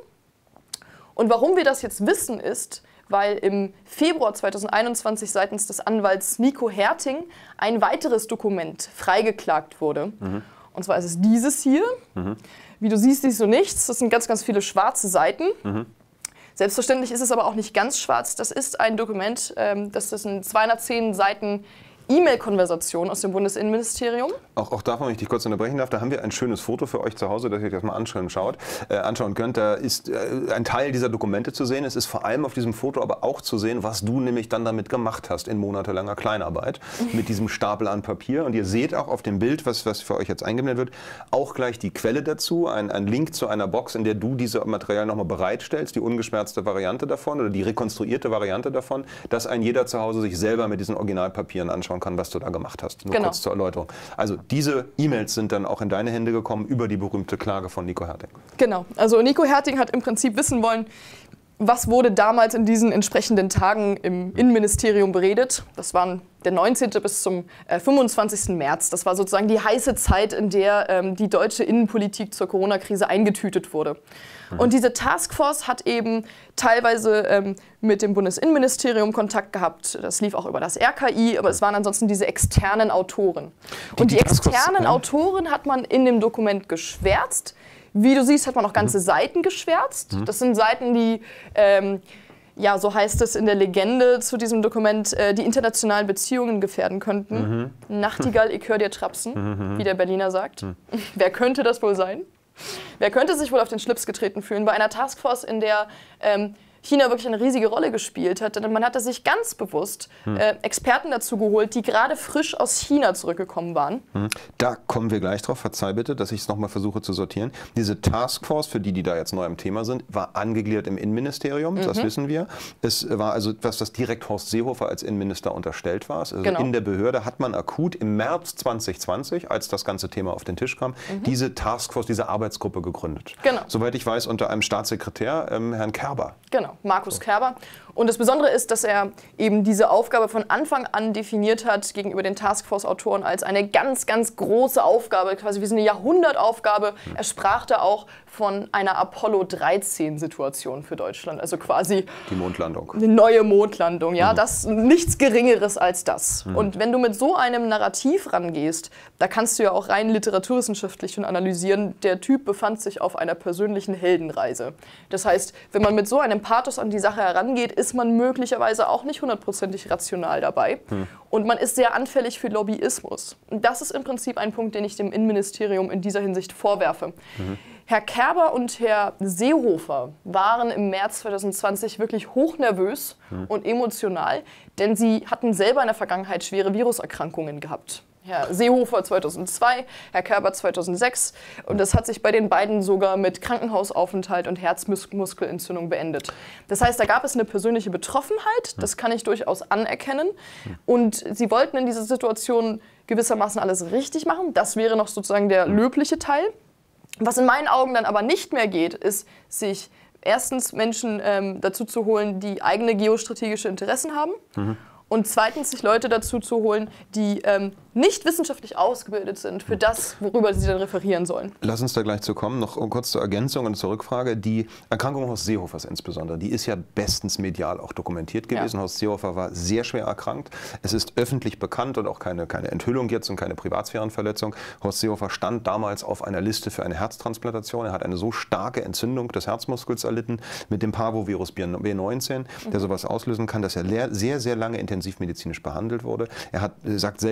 Und warum wir das jetzt wissen ist, weil im Februar zweitausendeinundzwanzig seitens des Anwalts Nico Herting ein weiteres Dokument freigeklagt wurde. Mhm. Und zwar ist es dieses hier. Mhm. Wie du siehst, siehst du nichts. Das sind ganz, ganz viele schwarze Seiten. Mhm. Selbstverständlich ist es aber auch nicht ganz schwarz. Das ist ein Dokument, ähm, das ist zweihundertzehn Seiten E-Mail-Konversation aus dem Bundesinnenministerium. Auch, auch davon, wenn ich dich kurz unterbrechen darf, da haben wir ein schönes Foto für euch zu Hause, dass ihr euch das mal anschauen, schaut, äh, anschauen könnt. Da ist äh, ein Teil dieser Dokumente zu sehen. Es ist vor allem auf diesem Foto aber auch zu sehen, was du nämlich dann damit gemacht hast in monatelanger Kleinarbeit mit diesem Stapel an Papier. Und ihr seht auch auf dem Bild, was, was für euch jetzt eingeblendet wird, auch gleich die Quelle dazu, ein, ein Link zu einer Box, in der du diese Materialien nochmal bereitstellst, die ungeschwärzte Variante davon oder die rekonstruierte Variante davon, dass ein jeder zu Hause sich selber mit diesen Originalpapieren anschauen kann, was du da gemacht hast. Nur genau. kurz zur Erläuterung. Also diese E-Mails sind dann auch in deine Hände gekommen über die berühmte Klage von Nico Herting. Genau. Also Nico Herting hat im Prinzip wissen wollen, was wurde damals in diesen entsprechenden Tagen im Innenministerium beredet. Das waren der neunzehnte bis zum äh, fünfundzwanzigsten März. Das war sozusagen die heiße Zeit, in der ähm, die deutsche Innenpolitik zur Corona-Krise eingetütet wurde. Und diese Taskforce hat eben teilweise ähm, mit dem Bundesinnenministerium Kontakt gehabt. Das lief auch über das R K I, aber es waren ansonsten diese externen Autoren. Die, Und die, die externen ja. Autoren hat man in dem Dokument geschwärzt. Wie du siehst, hat man auch ganze mhm. Seiten geschwärzt. Mhm. Das sind Seiten, die, ähm, ja, so heißt es in der Legende zu diesem Dokument, äh, die internationalen Beziehungen gefährden könnten. Mhm. Nachtigall, ich hör dir trapsen, mhm. wie der Berliner sagt. Mhm. Wer könnte das wohl sein? Wer könnte sich wohl auf den Schlips getreten fühlen bei einer Taskforce, in der ähm, China wirklich eine riesige Rolle gespielt hat? Denn man hatte sich ganz bewusst hm. äh, Experten dazu geholt, die gerade frisch aus China zurückgekommen waren. Hm. Da kommen wir gleich drauf. Verzeih bitte, dass ich es nochmal versuche zu sortieren. Diese Taskforce, für die, die da jetzt neu im Thema sind, war angegliedert im Innenministerium, mhm. das wissen wir. Es war also etwas, das direkt Horst Seehofer als Innenminister unterstellt war. Also genau. in der Behörde hat man akut im März zweitausendzwanzig, als das ganze Thema auf den Tisch kam, mhm. diese Taskforce, diese Arbeitsgruppe gegründet. Genau. Soweit ich weiß, unter einem Staatssekretär, ähm, Herrn Kerber. Genau, Markus so. Kerber. Und das Besondere ist, dass er eben diese Aufgabe von Anfang an definiert hat gegenüber den Taskforce-Autoren als eine ganz, ganz große Aufgabe, quasi wie so eine Jahrhundertaufgabe. Mhm. Er sprach da auch von einer Apollo dreizehn Situation für Deutschland, also quasi die Mondlandung. Eine neue Mondlandung, ja, mhm. das nichts Geringeres als das. Mhm. Und wenn du mit so einem Narrativ rangehst, da kannst du ja auch rein literaturwissenschaftlich schon analysieren, der Typ befand sich auf einer persönlichen Heldenreise. Das heißt, wenn man mit so einem Pathos an die Sache herangeht, ist man möglicherweise auch nicht hundertprozentig rational dabei. Hm. Und man ist sehr anfällig für Lobbyismus. Und das ist im Prinzip ein Punkt, den ich dem Innenministerium in dieser Hinsicht vorwerfe. Mhm. Herr Kerber und Herr Seehofer waren im März zweitausendzwanzig wirklich hochnervös mhm. und emotional, denn sie hatten selber in der Vergangenheit schwere Viruserkrankungen gehabt. Herr Seehofer zweitausendzwei, Herr Kerber zweitausendsechs. Und das hat sich bei den beiden sogar mit Krankenhausaufenthalt und Herzmuskelentzündung beendet. Das heißt, da gab es eine persönliche Betroffenheit, das kann ich durchaus anerkennen. Und sie wollten in dieser Situation gewissermaßen alles richtig machen. Das wäre noch sozusagen der löbliche Teil. Was in meinen Augen dann aber nicht mehr geht, ist, sich erstens Menschen ähm, dazu zu holen, die eigene geostrategische Interessen haben. Mhm. Und zweitens sich Leute dazu zu holen, die ähm, nicht wissenschaftlich ausgebildet sind für das, worüber sie dann referieren sollen. Lass uns da gleich zu kommen. Noch kurz zur Ergänzung und zur Rückfrage. Die Erkrankung Horst Seehofers insbesondere, die ist ja bestens medial auch dokumentiert gewesen. Ja. Horst Seehofer war sehr schwer erkrankt. Es ist öffentlich bekannt und auch keine, keine Enthüllung jetzt und keine Privatsphärenverletzung. Horst Seehofer stand damals auf einer Liste für eine Herztransplantation. Er hat eine so starke Entzündung des Herzmuskels erlitten mit dem Parvovirus B neunzehn, der sowas auslösen kann, dass er sehr, sehr lange intensivmedizinisch behandelt wurde. Er hat, sagt selbst immer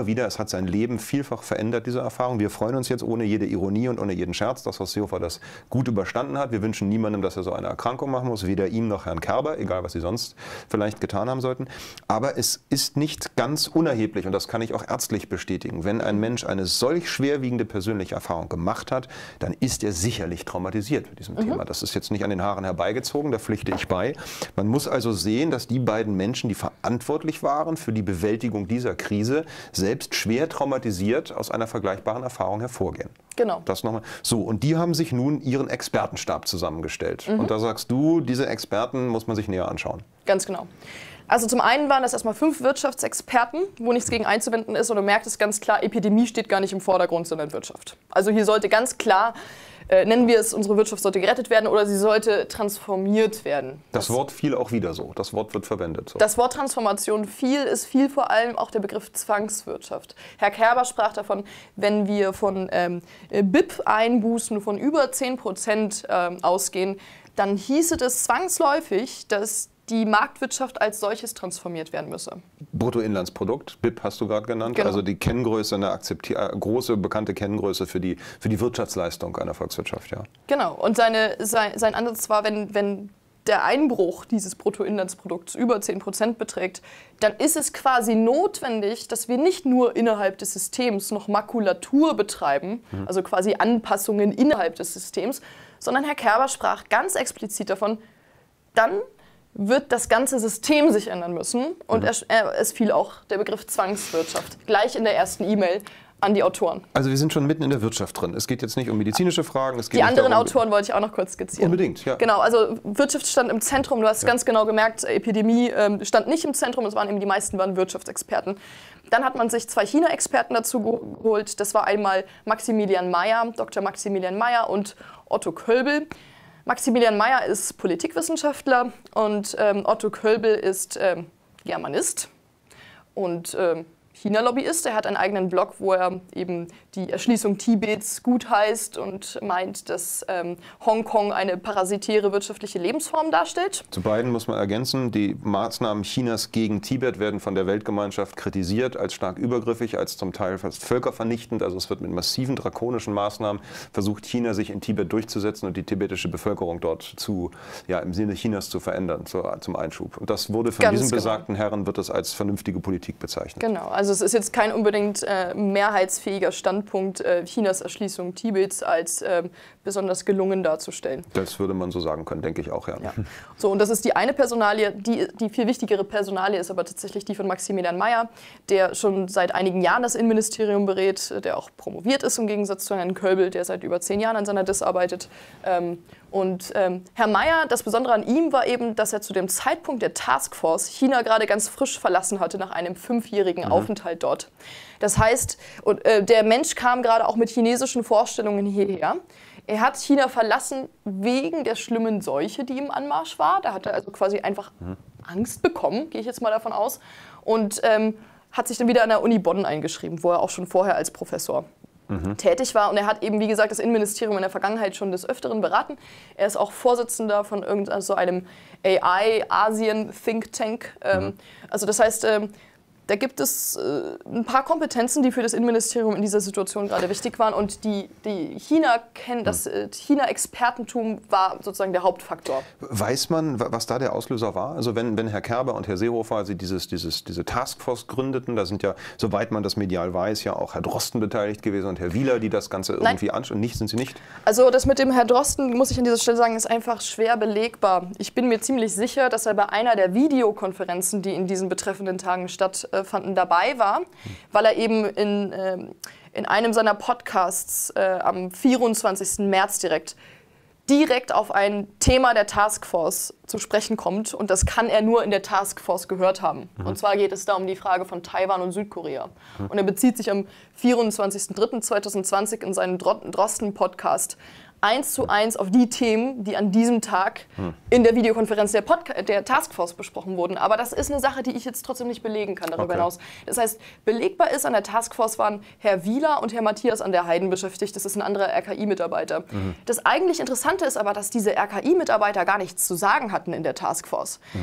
wieder, es hat sein Leben vielfach verändert, diese Erfahrung. Wir freuen uns jetzt ohne jede Ironie und ohne jeden Scherz, dass Horst Seehofer das gut überstanden hat. Wir wünschen niemandem, dass er so eine Erkrankung machen muss, weder ihm noch Herrn Kerber, egal was sie sonst vielleicht getan haben sollten. Aber es ist nicht ganz unerheblich, und das kann ich auch ärztlich bestätigen, wenn ein Mensch eine solch schwerwiegende persönliche Erfahrung gemacht hat, dann ist er sicherlich traumatisiert mit diesem mhm. Thema. Das ist jetzt nicht an den Haaren herbeigezogen, da pflichte ich bei. Man muss also sehen, dass die beiden Menschen, die verantwortlich waren für die Bewältigung dieser Krise, selbst schwer traumatisiert aus einer vergleichbaren Erfahrung hervorgehen. Genau. Das nochmal. So, und die haben sich nun ihren Expertenstab zusammengestellt. Mhm. Und da sagst du, diese Experten muss man sich näher anschauen. Ganz genau. Also zum einen waren das erstmal fünf Wirtschaftsexperten, wo nichts gegen einzuwenden ist. Und du merkst es ganz klar, Epidemie steht gar nicht im Vordergrund, sondern Wirtschaft. Also hier sollte ganz klar, äh, nennen wir es, unsere Wirtschaft sollte gerettet werden oder sie sollte transformiert werden. Das, das Wort fiel auch wieder so. Das Wort wird verwendet. So. Das Wort Transformation fiel, ist viel vor allem auch der Begriff Zwangswirtschaft. Herr Kerber sprach davon, wenn wir von ähm, B I P-Einbußen von über zehn Prozent ähm, ausgehen, dann hieße das zwangsläufig, dass die Marktwirtschaft als solches transformiert werden müsse. Bruttoinlandsprodukt, B I P hast du gerade genannt, genau. Also die Kenngröße, eine akzeptier große, bekannte Kenngröße für die, für die Wirtschaftsleistung einer Volkswirtschaft. Ja. Genau, und seine, sein, sein Ansatz war, wenn, wenn der Einbruch dieses Bruttoinlandsprodukts über zehn Prozent beträgt, dann ist es quasi notwendig, dass wir nicht nur innerhalb des Systems noch Makulatur betreiben, mhm. also quasi Anpassungen innerhalb des Systems, sondern Herr Kerber sprach ganz explizit davon, dann wird das ganze System sich ändern müssen. Und mhm. er, es fiel auch der Begriff Zwangswirtschaft gleich in der ersten E-Mail an die Autoren. Also wir sind schon mitten in der Wirtschaft drin. Es geht jetzt nicht um medizinische Fragen. Es geht die anderen darum, Autoren wollte ich auch noch kurz skizzieren. Unbedingt, ja. Genau, also Wirtschaft stand im Zentrum. Du hast ja. ganz genau gemerkt, Epidemie ähm, stand nicht im Zentrum. Es waren eben die meisten waren Wirtschaftsexperten. Dann hat man sich zwei China-Experten dazu geholt. Das war einmal Maximilian Mayer, Doktor Maximilian Mayer und Otto Kölbel. Maximilian Mayer ist Politikwissenschaftler und ähm, Otto Kölbel ist ähm, Germanist und ähm, China-Lobbyist. Er hat einen eigenen Blog, wo er eben die Erschließung Tibets gutheißt und meint, dass ähm, Hongkong eine parasitäre wirtschaftliche Lebensform darstellt. Zu beiden muss man ergänzen, die Maßnahmen Chinas gegen Tibet werden von der Weltgemeinschaft kritisiert als stark übergriffig, als zum Teil fast völkervernichtend. Also es wird mit massiven drakonischen Maßnahmen versucht, China sich in Tibet durchzusetzen und die tibetische Bevölkerung dort zu, ja, im Sinne Chinas zu verändern, zu, zum Einschub. Und das wurde von Ganz diesen genau. besagten Herren wird das als vernünftige Politik bezeichnet. Genau, also es ist jetzt kein unbedingt äh, mehrheitsfähiger Standpunkt, äh, Chinas Erschließung Tibets als äh, besonders gelungen darzustellen. Das würde man so sagen können, denke ich auch, ja. ja. So, und das ist die eine Personalie. Die, die viel wichtigere Personalie ist aber tatsächlich die von Maximilian Mayer, der schon seit einigen Jahren das Innenministerium berät, der auch promoviert ist im Gegensatz zu Herrn Kölbel, der seit über zehn Jahren an seiner D I S arbeitet. Ähm, Und ähm, Herr Mayer, das Besondere an ihm war eben, dass er zu dem Zeitpunkt der Taskforce China gerade ganz frisch verlassen hatte nach einem fünfjährigen mhm. Aufenthalt dort. Das heißt, und, äh, der Mensch kam gerade auch mit chinesischen Vorstellungen hierher. Er hat China verlassen wegen der schlimmen Seuche, die im Anmarsch war. Da hat er also quasi einfach mhm. Angst bekommen, gehe ich jetzt mal davon aus. Und ähm, hat sich dann wieder an der Uni Bonn eingeschrieben, wo er auch schon vorher als Professor Mhm. tätig war. Und er hat eben, wie gesagt, das Innenministerium in der Vergangenheit schon des Öfteren beraten. Er ist auch Vorsitzender von irgendeinem so einem A I-Asien-Think Tank. Ähm, mhm. Also das heißt, ähm, da gibt es äh, ein paar Kompetenzen, die für das Innenministerium in dieser Situation gerade wichtig waren. Und die, die China kennen, das äh, China-Expertentum war sozusagen der Hauptfaktor. Weiß man, was da der Auslöser war? Also wenn, wenn Herr Kerber und Herr Seehofer also dieses, dieses, diese Taskforce gründeten, da sind ja, soweit man das medial weiß, ja auch Herr Drosten beteiligt gewesen und Herr Wieler, die das Ganze irgendwie anschauen. Nicht, sind sie nicht? Also das mit dem Herr Drosten, muss ich an dieser Stelle sagen, ist einfach schwer belegbar. Ich bin mir ziemlich sicher, dass er bei einer der Videokonferenzen, die in diesen betreffenden Tagen stattfanden, dabei war, weil er eben in, äh, in einem seiner Podcasts äh, am vierundzwanzigsten März direkt direkt auf ein Thema der Taskforce zu sprechen kommt. Und das kann er nur in der Taskforce gehört haben. Mhm. Und zwar geht es da um die Frage von Taiwan und Südkorea. Mhm. Und er bezieht sich am vierundzwanzigsten dritten zweitausendzwanzig in seinem Drosten-Podcast eins zu eins auf die Themen, die an diesem Tag hm. in der Videokonferenz der, Podca- der Taskforce besprochen wurden. Aber das ist eine Sache, die ich jetzt trotzdem nicht belegen kann darüber okay. hinaus. Das heißt, belegbar ist, an der Taskforce waren Herr Wieler und Herr Matthias an der Heiden beschäftigt. Das ist ein anderer R K I-Mitarbeiter. Mhm. Das eigentlich Interessante ist aber, dass diese R K I-Mitarbeiter gar nichts zu sagen hatten in der Taskforce. Mhm.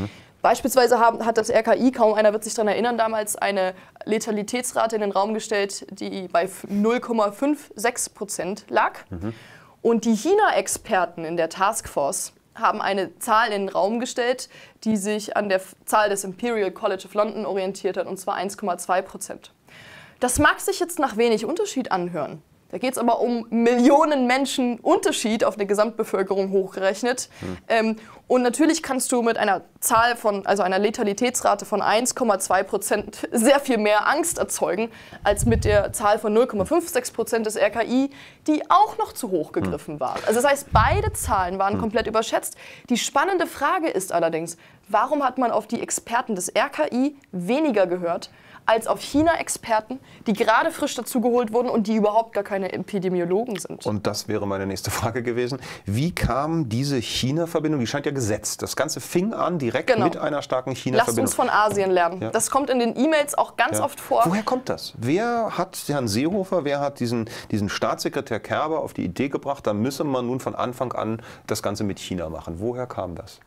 Beispielsweise haben, hat das R K I, kaum einer wird sich daran erinnern, damals eine Letalitätsrate in den Raum gestellt, die bei null Komma sechsundfünfzig Prozent lag. Mhm. Und die China-Experten in der Taskforce haben eine Zahl in den Raum gestellt, die sich an der Zahl des Imperial College of London orientiert hat, und zwar eins Komma zwei Prozent. Das mag sich jetzt nach wenig Unterschied anhören. Da geht es aber um Millionen Menschen Unterschied auf eine Gesamtbevölkerung hochgerechnet. Hm. Ähm, und natürlich kannst du mit einer Zahl von, also einer Letalitätsrate von eins Komma zwei Prozent sehr viel mehr Angst erzeugen, als mit der Zahl von null Komma sechsundfünfzig Prozent des R K I, die auch noch zu hoch gegriffen hm. war. Also das heißt, beide Zahlen waren hm. komplett überschätzt. Die spannende Frage ist allerdings, warum hat man auf die Experten des R K I weniger gehört, als auf China-Experten, die gerade frisch dazugeholt wurden und die überhaupt gar keine Epidemiologen sind. Und das wäre meine nächste Frage gewesen. Wie kam diese China-Verbindung? Die scheint ja gesetzt. Das Ganze fing an direkt genau. mit einer starken China-Verbindung. Lasst uns von Asien lernen. Ja. Das kommt in den E-Mails auch ganz ja. oft vor. Woher kommt das? Wer hat Herrn Seehofer, wer hat diesen, diesen Staatssekretär Kerber auf die Idee gebracht, da müsse man nun von Anfang an das Ganze mit China machen? Woher kam das?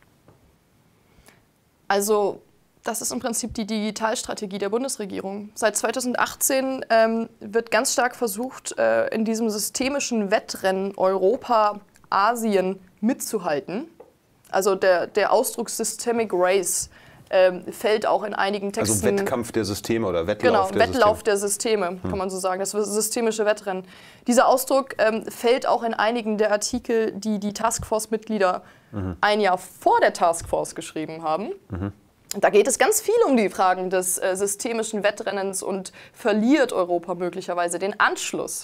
Also das ist im Prinzip die Digitalstrategie der Bundesregierung. Seit zweitausendachtzehn ähm, wird ganz stark versucht, äh, in diesem systemischen Wettrennen Europa, Asien mitzuhalten. Also der, der Ausdruck Systemic Race ähm, fällt auch in einigen Texten. Also Wettkampf der Systeme oder Wettlauf genau, der Wettlauf Systeme. der Systeme, kann hm. man so sagen. Das systemische Wettrennen. Dieser Ausdruck ähm, fällt auch in einigen der Artikel, die die Taskforce-Mitglieder mhm. ein Jahr vor der Taskforce geschrieben haben. Mhm. Da geht es ganz viel um die Fragen des äh, systemischen Wettrennens und verliert Europa möglicherweise den Anschluss.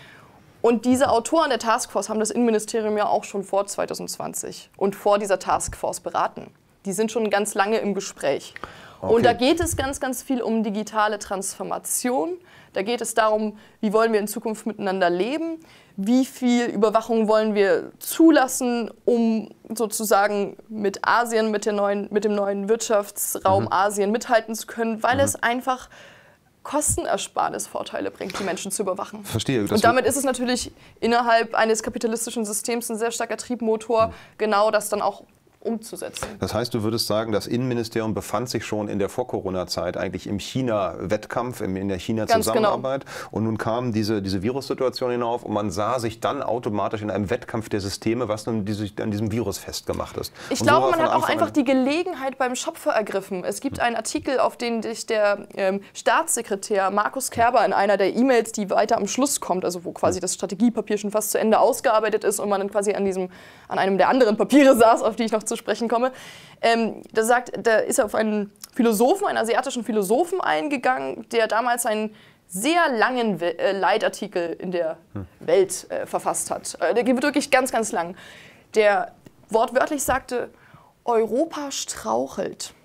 Und diese Autoren der Taskforce haben das Innenministerium ja auch schon vor zweitausendzwanzig und vor dieser Taskforce beraten. Die sind schon ganz lange im Gespräch. Okay. Und da geht es ganz, ganz viel um digitale Transformation. Da geht es darum, wie wollen wir in Zukunft miteinander leben, wie viel Überwachung wollen wir zulassen, um sozusagen mit Asien, mit, der neuen, mit dem neuen Wirtschaftsraum mhm. Asien mithalten zu können, weil mhm. es einfach Kostenersparnisvorteile bringt, die Menschen zu überwachen. Verstehe. Und damit ist es natürlich innerhalb eines kapitalistischen Systems ein sehr starker Triebmotor, mhm. genau das dann auch umzusetzen. Das heißt, du würdest sagen, das Innenministerium befand sich schon in der Vor-Corona-Zeit eigentlich im China-Wettkampf, in der China-Zusammenarbeit. Genau. Und nun kam diese, diese Virussituation hinauf und man sah sich dann automatisch in einem Wettkampf der Systeme, was nun diese, an diesem Virus festgemacht ist. Ich und glaube, so man hat auch einfach die Gelegenheit beim Schopfer ergriffen. Es gibt einen Artikel, auf den sich der ähm, Staatssekretär Markus Kerber in einer der E-Mails, die weiter am Schluss kommt, also wo quasi das Strategiepapier schon fast zu Ende ausgearbeitet ist und man dann quasi an, diesem, an einem der anderen Papiere saß, auf die ich noch zu sprechen komme. Ähm, da, sagt, da ist er auf einen Philosophen, einen asiatischen Philosophen eingegangen, der damals einen sehr langen We äh, Leitartikel in der hm. Welt äh, verfasst hat. Äh, der geht wirklich ganz, ganz lang. Der wortwörtlich sagte, Europa strauchelt.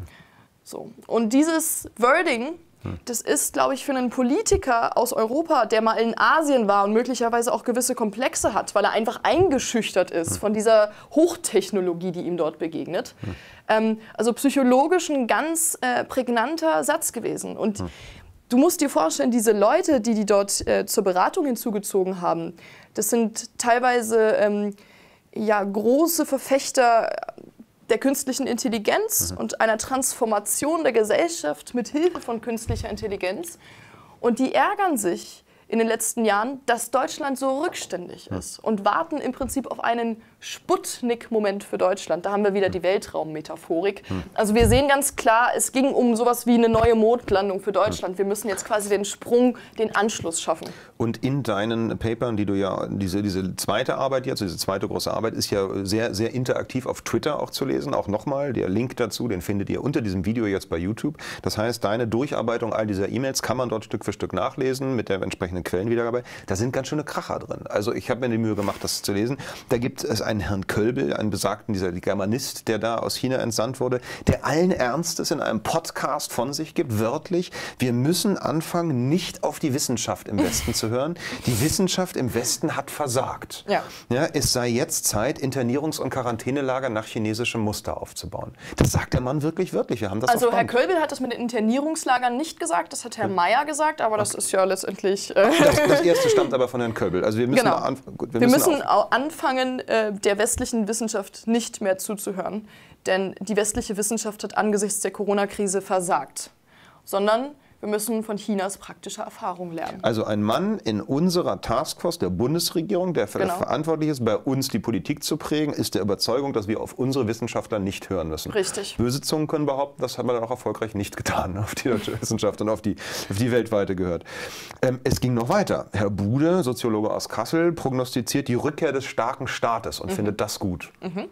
So. Und dieses Wording, das ist, glaube ich, für einen Politiker aus Europa, der mal in Asien war und möglicherweise auch gewisse Komplexe hat, weil er einfach eingeschüchtert ist von dieser Hochtechnologie, die ihm dort begegnet. Hm. Ähm, also psychologisch ein ganz äh, prägnanter Satz gewesen. Und hm. du musst dir vorstellen, diese Leute, die die dort äh, zur Beratung hinzugezogen haben, das sind teilweise ähm, ja, große Verfechter der künstlichen Intelligenz mhm. und einer Transformation der Gesellschaft mit Hilfe von künstlicher Intelligenz. Und die ärgern sich in den letzten Jahren, dass Deutschland so rückständig ist und warten im Prinzip auf einen Sputnik-Moment für Deutschland. Da haben wir wieder die Weltraummetaphorik. Also wir sehen ganz klar, es ging um sowas wie eine neue Mondlandung für Deutschland. Wir müssen jetzt quasi den Sprung, den Anschluss schaffen. Und in deinen Papern, die du ja, diese, diese zweite Arbeit jetzt, diese zweite große Arbeit, ist ja sehr, sehr interaktiv auf Twitter auch zu lesen. Auch nochmal, der Link dazu, den findet ihr unter diesem Video jetzt bei YouTube. Das heißt, deine Durcharbeitung all dieser E-Mails kann man dort Stück für Stück nachlesen mit der entsprechenden Quellenwiedergabe. Da sind ganz schöne Kracher drin. Also ich habe mir die Mühe gemacht, das zu lesen. Da gibt es einen Herrn Kölbel, einen besagten, dieser Germanist, der da aus China entsandt wurde, der allen Ernstes in einem Podcast von sich gibt, wörtlich, wir müssen anfangen, nicht auf die Wissenschaft im Westen zu hören. Die Wissenschaft im Westen hat versagt. Ja. Ja, es sei jetzt Zeit, Internierungs- und Quarantänelager nach chinesischem Muster aufzubauen. Das sagt der Mann wirklich wörtlich. Wir haben das also Herr Kölbel hat das mit den Internierungslagern nicht gesagt, das hat Herr Mayer gesagt, aber das okay. ist ja letztendlich... Äh das, das erste stammt aber von Herrn Kölbel. Also wir müssen, genau. an, gut, wir wir müssen, müssen anfangen, äh, der westlichen Wissenschaft nicht mehr zuzuhören, denn die westliche Wissenschaft hat angesichts der Corona-Krise versagt, sondern wir müssen von Chinas praktischer Erfahrung lernen. Also ein Mann in unserer Taskforce der Bundesregierung, der genau. verantwortlich ist, bei uns die Politik zu prägen, ist der Überzeugung, dass wir auf unsere Wissenschaftler nicht hören müssen. Richtig. Böse Zungen können behaupten, das haben wir dann auch erfolgreich nicht getan, auf die deutsche Wissenschaft und auf die, auf die weltweite gehört. Ähm, es ging noch weiter. Herr Bude, Soziologe aus Kassel, prognostiziert die Rückkehr des starken Staates und mhm. findet das gut. Mhm.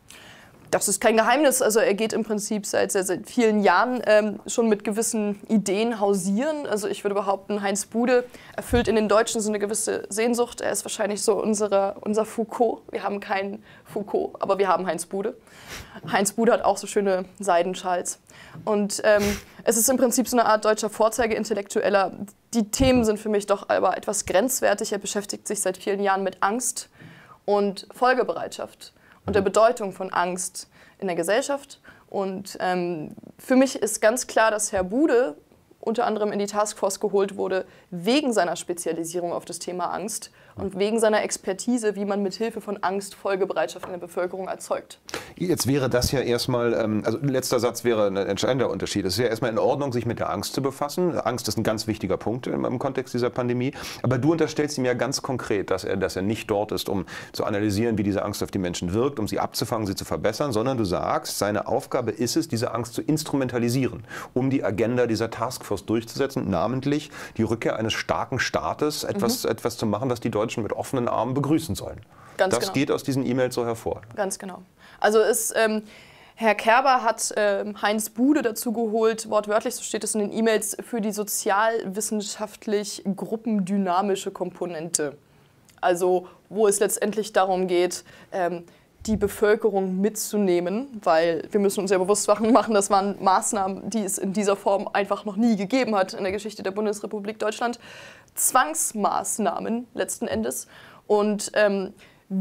Das ist kein Geheimnis. Also er geht im Prinzip seit, seit, seit vielen Jahren ähm, schon mit gewissen Ideen hausieren. Also ich würde behaupten, Heinz Bude erfüllt in den Deutschen so eine gewisse Sehnsucht. Er ist wahrscheinlich so unsere, unser Foucault. Wir haben keinen Foucault, aber wir haben Heinz Bude. Heinz Bude hat auch so schöne Seidenschals. Und ähm, es ist im Prinzip so eine Art deutscher Vorzeige-Intellektueller. Die Themen sind für mich doch aber etwas grenzwertig. Er beschäftigt sich seit vielen Jahren mit Angst und Folgebereitschaft und der Bedeutung von Angst in der Gesellschaft. Und ähm, für mich ist ganz klar, dass Herr Bude unter anderem in die Taskforce geholt wurde, wegen seiner Spezialisierung auf das Thema Angst und wegen seiner Expertise, wie man mit Hilfe von Angst Folgebereitschaft in der Bevölkerung erzeugt. Jetzt wäre das ja erstmal, also letzter Satz wäre ein entscheidender Unterschied. Es ist ja erstmal in Ordnung, sich mit der Angst zu befassen. Angst ist ein ganz wichtiger Punkt im, im Kontext dieser Pandemie. Aber du unterstellst ihm ja ganz konkret, dass er, dass er nicht dort ist, um zu analysieren, wie diese Angst auf die Menschen wirkt, um sie abzufangen, sie zu verbessern, sondern du sagst, seine Aufgabe ist es, diese Angst zu instrumentalisieren, um die Agenda dieser Taskforce durchzusetzen, namentlich die Rückkehr eines starken Staates, etwas, mhm. etwas zu machen, was die Deutschen mit offenen Armen begrüßen sollen. Ganz das genau. geht aus diesen E-Mails so hervor. Ganz genau. Also ist, ähm, Herr Kerber hat ähm, Heinz Bude dazu geholt, wortwörtlich, so steht es in den E-Mails, für die sozialwissenschaftlich gruppendynamische Komponente. Also wo es letztendlich darum geht, ähm, die Bevölkerung mitzunehmen, weil wir müssen uns ja bewusst machen, das waren Maßnahmen, die es in dieser Form einfach noch nie gegeben hat in der Geschichte der Bundesrepublik Deutschland. Zwangsmaßnahmen letzten Endes. Und ähm,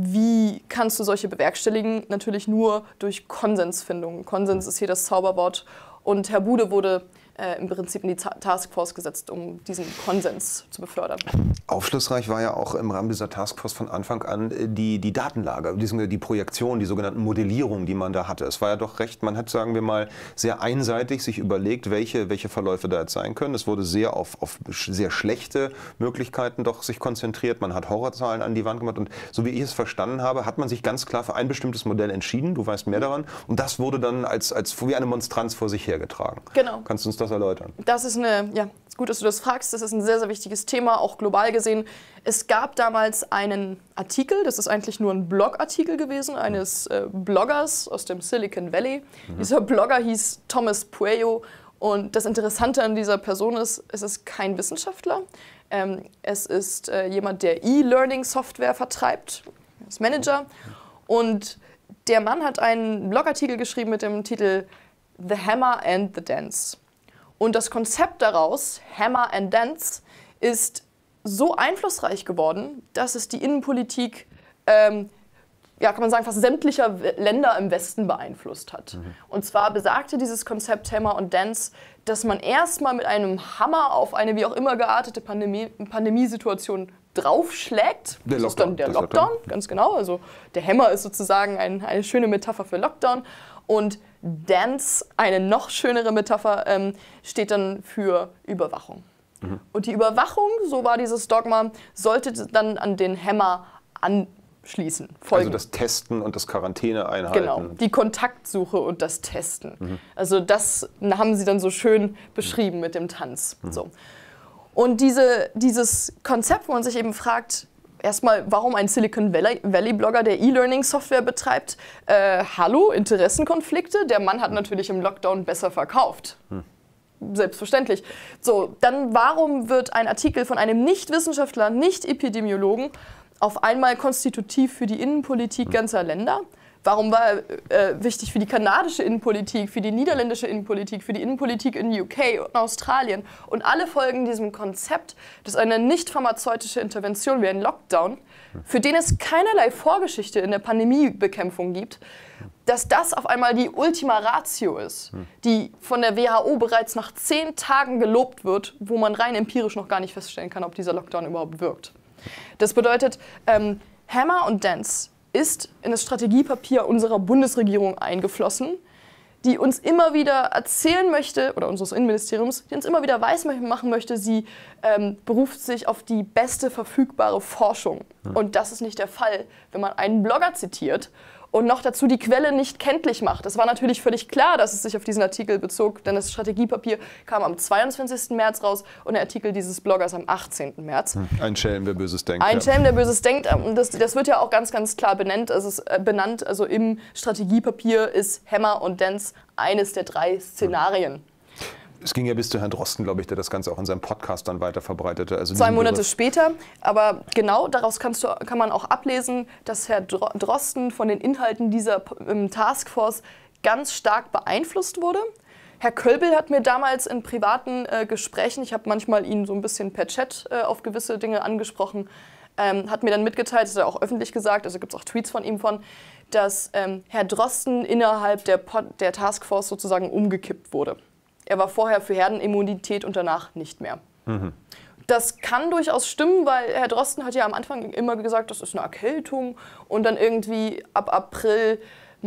wie kannst du solche bewerkstelligen? Natürlich nur durch Konsensfindung. Konsens ist hier das Zauberwort. Und Herr Bude wurde äh, im Prinzip in die Taskforce gesetzt, um diesen Konsens zu befördern. Aufschlussreich war ja auch im Rahmen dieser Taskforce von Anfang an die, die Datenlage, die Projektion, die sogenannten Modellierungen, die man da hatte. Es war ja doch recht, man hat, sagen wir mal, sehr einseitig sich überlegt, welche, welche Verläufe da jetzt sein können. Es wurde sehr auf, auf sehr schlechte Möglichkeiten doch sich konzentriert. Man hat Horrorzahlen an die Wand gemacht und so wie ich es verstanden habe, hat man sich ganz klar für ein bestimmtes Modell entschieden. Du weißt mehr daran. Und das wurde dann als, als wie eine Monstranz vor sich hergetragen. Genau. Kannst du uns das erläutern? Das ist eine, ja, ist gut, dass du das fragst. Das ist ein sehr, sehr wichtiges Thema, auch global gesehen. Es gab damals einen Artikel, das ist eigentlich nur ein Blogartikel gewesen, eines äh, Bloggers aus dem Silicon Valley. Mhm. Dieser Blogger hieß Thomas Pueyo und das Interessante an dieser Person ist, es ist kein Wissenschaftler. Ähm, es ist äh, jemand, der E-Learning-Software vertreibt, als Manager. Und der Mann hat einen Blogartikel geschrieben mit dem Titel The Hammer and the Dance. Und das Konzept daraus, Hammer and Dance, ist so einflussreich geworden, dass es die Innenpolitik, ähm, ja, kann man sagen, fast sämtlicher Länder im Westen beeinflusst hat. Mhm. Und zwar besagte dieses Konzept Hammer und Dance, dass man erstmal mit einem Hammer auf eine wie auch immer geartete Pandemie, Pandemiesituation draufschlägt. Der das Lockdown, ist dann der Lockdown, Lockdown, ganz genau. Also der Hammer ist sozusagen ein, eine schöne Metapher für Lockdown. Und Dance, eine noch schönere Metapher, ähm, steht dann für Überwachung. Mhm. Und die Überwachung, so war dieses Dogma, sollte dann an den Hammer anschließen. Folgen. Also das Testen und das Quarantäne einhalten. Genau, die Kontaktsuche und das Testen. Mhm. Also das haben sie dann so schön beschrieben mhm. mit dem Tanz. Mhm. So. Und diese, dieses Konzept, wo man sich eben fragt, erstmal, warum ein Silicon Valley-Blogger, der E-Learning-Software betreibt? Äh, hallo, Interessenkonflikte? Der Mann hat natürlich im Lockdown besser verkauft. Hm. Selbstverständlich. So, dann warum wird ein Artikel von einem Nicht-Wissenschaftler, Nicht-Epidemiologen auf einmal konstitutiv für die Innenpolitik hm. ganzer Länder? Warum war er äh, wichtig für die kanadische Innenpolitik, für die niederländische Innenpolitik, für die Innenpolitik in U K und Australien? Und alle folgen diesem Konzept, dass eine nicht pharmazeutische Intervention wie ein Lockdown, für den es keinerlei Vorgeschichte in der Pandemiebekämpfung gibt, dass das auf einmal die Ultima Ratio ist, die von der W H O bereits nach zehn Tagen gelobt wird, wo man rein empirisch noch gar nicht feststellen kann, ob dieser Lockdown überhaupt wirkt. Das bedeutet, ähm, Hammer und Dance ist in das Strategiepapier unserer Bundesregierung eingeflossen, die uns immer wieder erzählen möchte, oder unseres Innenministeriums, die uns immer wieder weismachen möchte, sie ähm, beruft sich auf die beste verfügbare Forschung. Mhm. Und das ist nicht der Fall, wenn man einen Blogger zitiert und noch dazu die Quelle nicht kenntlich macht. Es war natürlich völlig klar, dass es sich auf diesen Artikel bezog, denn das Strategiepapier kam am zweiundzwanzigsten März raus und der Artikel dieses Bloggers am achtzehnten März. Ein Schelm, der Böses denkt. Ein ja. Schelm, der Böses denkt. Das, das wird ja auch ganz, ganz klar benannt. Also, es, äh, benannt. Also im Strategiepapier ist Hammer und Dance eines der drei Szenarien. Es ging ja bis zu Herrn Drosten, glaube ich, der das Ganze auch in seinem Podcast dann weiter verbreitete. Also Zwei Monate später, aber genau daraus kannst du, kann man auch ablesen, dass Herr Drosten von den Inhalten dieser ähm, Taskforce ganz stark beeinflusst wurde. Herr Kölbel hat mir damals in privaten äh, Gesprächen, ich habe manchmal ihn so ein bisschen per Chat äh, auf gewisse Dinge angesprochen, ähm, hat mir dann mitgeteilt, das hat er auch öffentlich gesagt, also gibt es auch Tweets von ihm von, dass ähm, Herr Drosten innerhalb der, der Taskforce sozusagen umgekippt wurde. Er war vorher für Herdenimmunität und danach nicht mehr. Mhm. Das kann durchaus stimmen, weil Herr Drosten hat ja am Anfang immer gesagt, das ist eine Erkältung. Und dann irgendwie ab April,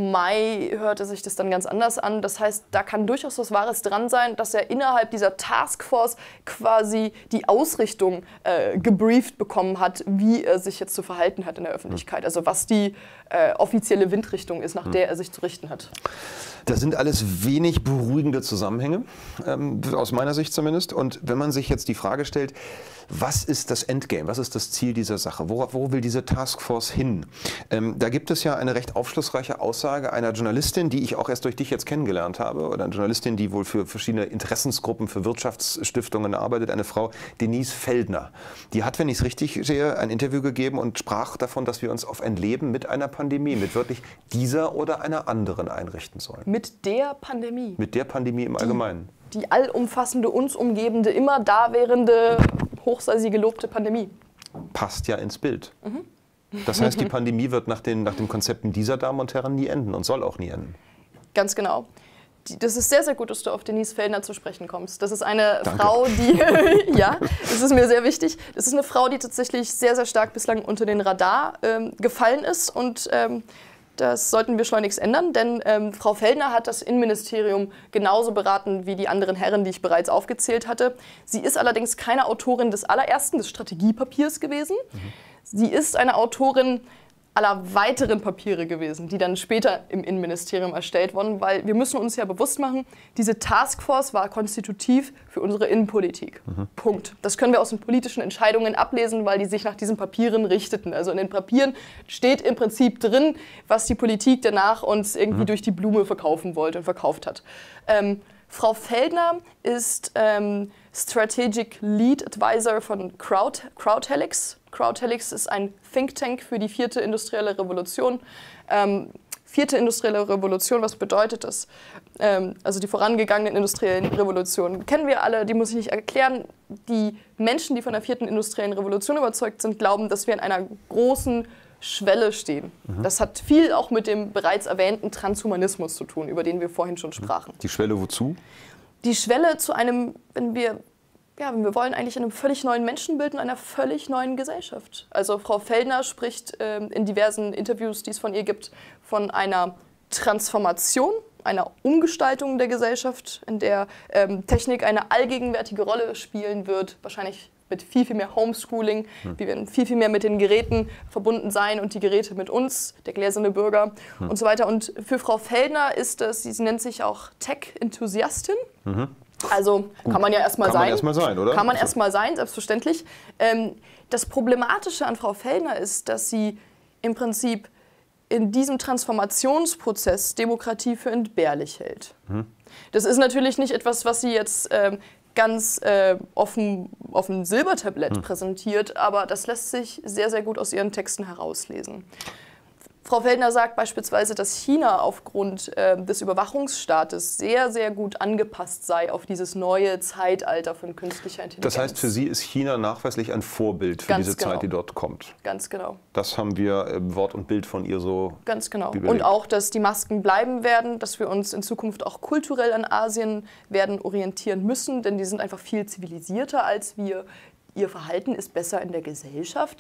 Mai hörte sich das dann ganz anders an. Das heißt, da kann durchaus was Wahres dran sein, dass er innerhalb dieser Taskforce quasi die Ausrichtung äh, gebrieft bekommen hat, wie er sich jetzt zu verhalten hat in der Öffentlichkeit. Also was die äh, offizielle Windrichtung ist, nach der er sich zu richten hat. Das sind alles wenig beruhigende Zusammenhänge, ähm, aus meiner Sicht zumindest. Und wenn man sich jetzt die Frage stellt, was ist das Endgame, was ist das Ziel dieser Sache, wo, wo will diese Taskforce hin? Ähm, da gibt es ja eine recht aufschlussreiche Aussage einer Journalistin, die ich auch erst durch dich jetzt kennengelernt habe, oder eine Journalistin, die wohl für verschiedene Interessensgruppen, für Wirtschaftsstiftungen arbeitet, eine Frau, Denise Feldner. Die hat, wenn ich es richtig sehe, ein Interview gegeben und sprach davon, dass wir uns auf ein Leben mit einer Pandemie, mit wirklich dieser oder einer anderen einrichten sollen. Mit der Pandemie. Mit der Pandemie im Allgemeinen. Die, die allumfassende, uns umgebende, immer dawährende, hoch sei sie gelobte Pandemie. Passt ja ins Bild. Mhm. Das heißt, die Pandemie wird nach den, nach den Konzepten dieser Damen und Herren nie enden und soll auch nie enden. Ganz genau. Die, das ist sehr, sehr gut, dass du auf Denise Feldner zu sprechen kommst. Das ist eine Danke. Frau, die, ja, das ist mir sehr wichtig. Das ist eine Frau, die tatsächlich sehr, sehr stark bislang unter den Radar ähm, gefallen ist und ähm, das sollten wir schleunigst ändern, denn ähm, Frau Feldner hat das Innenministerium genauso beraten wie die anderen Herren, die ich bereits aufgezählt hatte. Sie ist allerdings keine Autorin des allerersten, des Strategiepapiers gewesen. Mhm. Sie ist eine Autorin aller weiteren Papiere gewesen, die dann später im Innenministerium erstellt wurden, weil wir müssen uns ja bewusst machen, diese Taskforce war konstitutiv für unsere Innenpolitik. Mhm. Punkt. Das können wir aus den politischen Entscheidungen ablesen, weil die sich nach diesen Papieren richteten. Also in den Papieren steht im Prinzip drin, was die Politik danach uns irgendwie mhm. durch die Blume verkaufen wollte und verkauft hat. Ähm, Frau Feldner ist ähm, Strategic Lead Advisor von Crowd, Crowdhelix. Crowdhelix ist ein Think Tank für die vierte industrielle Revolution. Ähm, vierte industrielle Revolution, was bedeutet das? Ähm, also die vorangegangenen industriellen Revolutionen kennen wir alle, die muss ich nicht erklären. Die Menschen, die von der vierten industriellen Revolution überzeugt sind, glauben, dass wir in einer großen Schwelle stehen. Mhm. Das hat viel auch mit dem bereits erwähnten Transhumanismus zu tun, über den wir vorhin schon sprachen. Die Schwelle wozu? Die Schwelle zu einem, wenn wir, ja, wenn wir wollen, eigentlich in einem völlig neuen Menschenbild und einer völlig neuen Gesellschaft. Also Frau Feldner spricht ähm, in diversen Interviews, die es von ihr gibt, von einer Transformation, einer Umgestaltung der Gesellschaft, in der ähm, Technik eine allgegenwärtige Rolle spielen wird, wahrscheinlich mit viel, viel mehr Homeschooling. Hm. Wir werden viel, viel mehr mit den Geräten verbunden sein und die Geräte mit uns, der gläserne Bürger hm. und so weiter. Und für Frau Feldner ist das, sie nennt sich auch Tech-Enthusiastin. Mhm. Also Gut. kann man ja erstmal sein. Kann man erstmal sein, oder? Kann man erstmal sein, selbstverständlich. Ähm, das Problematische an Frau Feldner ist, dass sie im Prinzip in diesem Transformationsprozess Demokratie für entbehrlich hält. Mhm. Das ist natürlich nicht etwas, was sie jetzt ähm, ganz äh, offen auf dem Silbertablett mhm. präsentiert, aber das lässt sich sehr, sehr gut aus ihren Texten herauslesen. Frau Feldner sagt beispielsweise, dass China aufgrund äh, des Überwachungsstaates sehr, sehr gut angepasst sei auf dieses neue Zeitalter von künstlicher Intelligenz. Das heißt, für Sie ist China nachweislich ein Vorbild für Ganz diese genau. Zeit, die dort kommt. Ganz genau. Das haben wir im Wort und Bild von ihr so Ganz genau. überlegt. Und auch, dass die Masken bleiben werden, dass wir uns in Zukunft auch kulturell an Asien werden orientieren müssen, denn die sind einfach viel zivilisierter als wir. Ihr Verhalten ist besser in der Gesellschaft.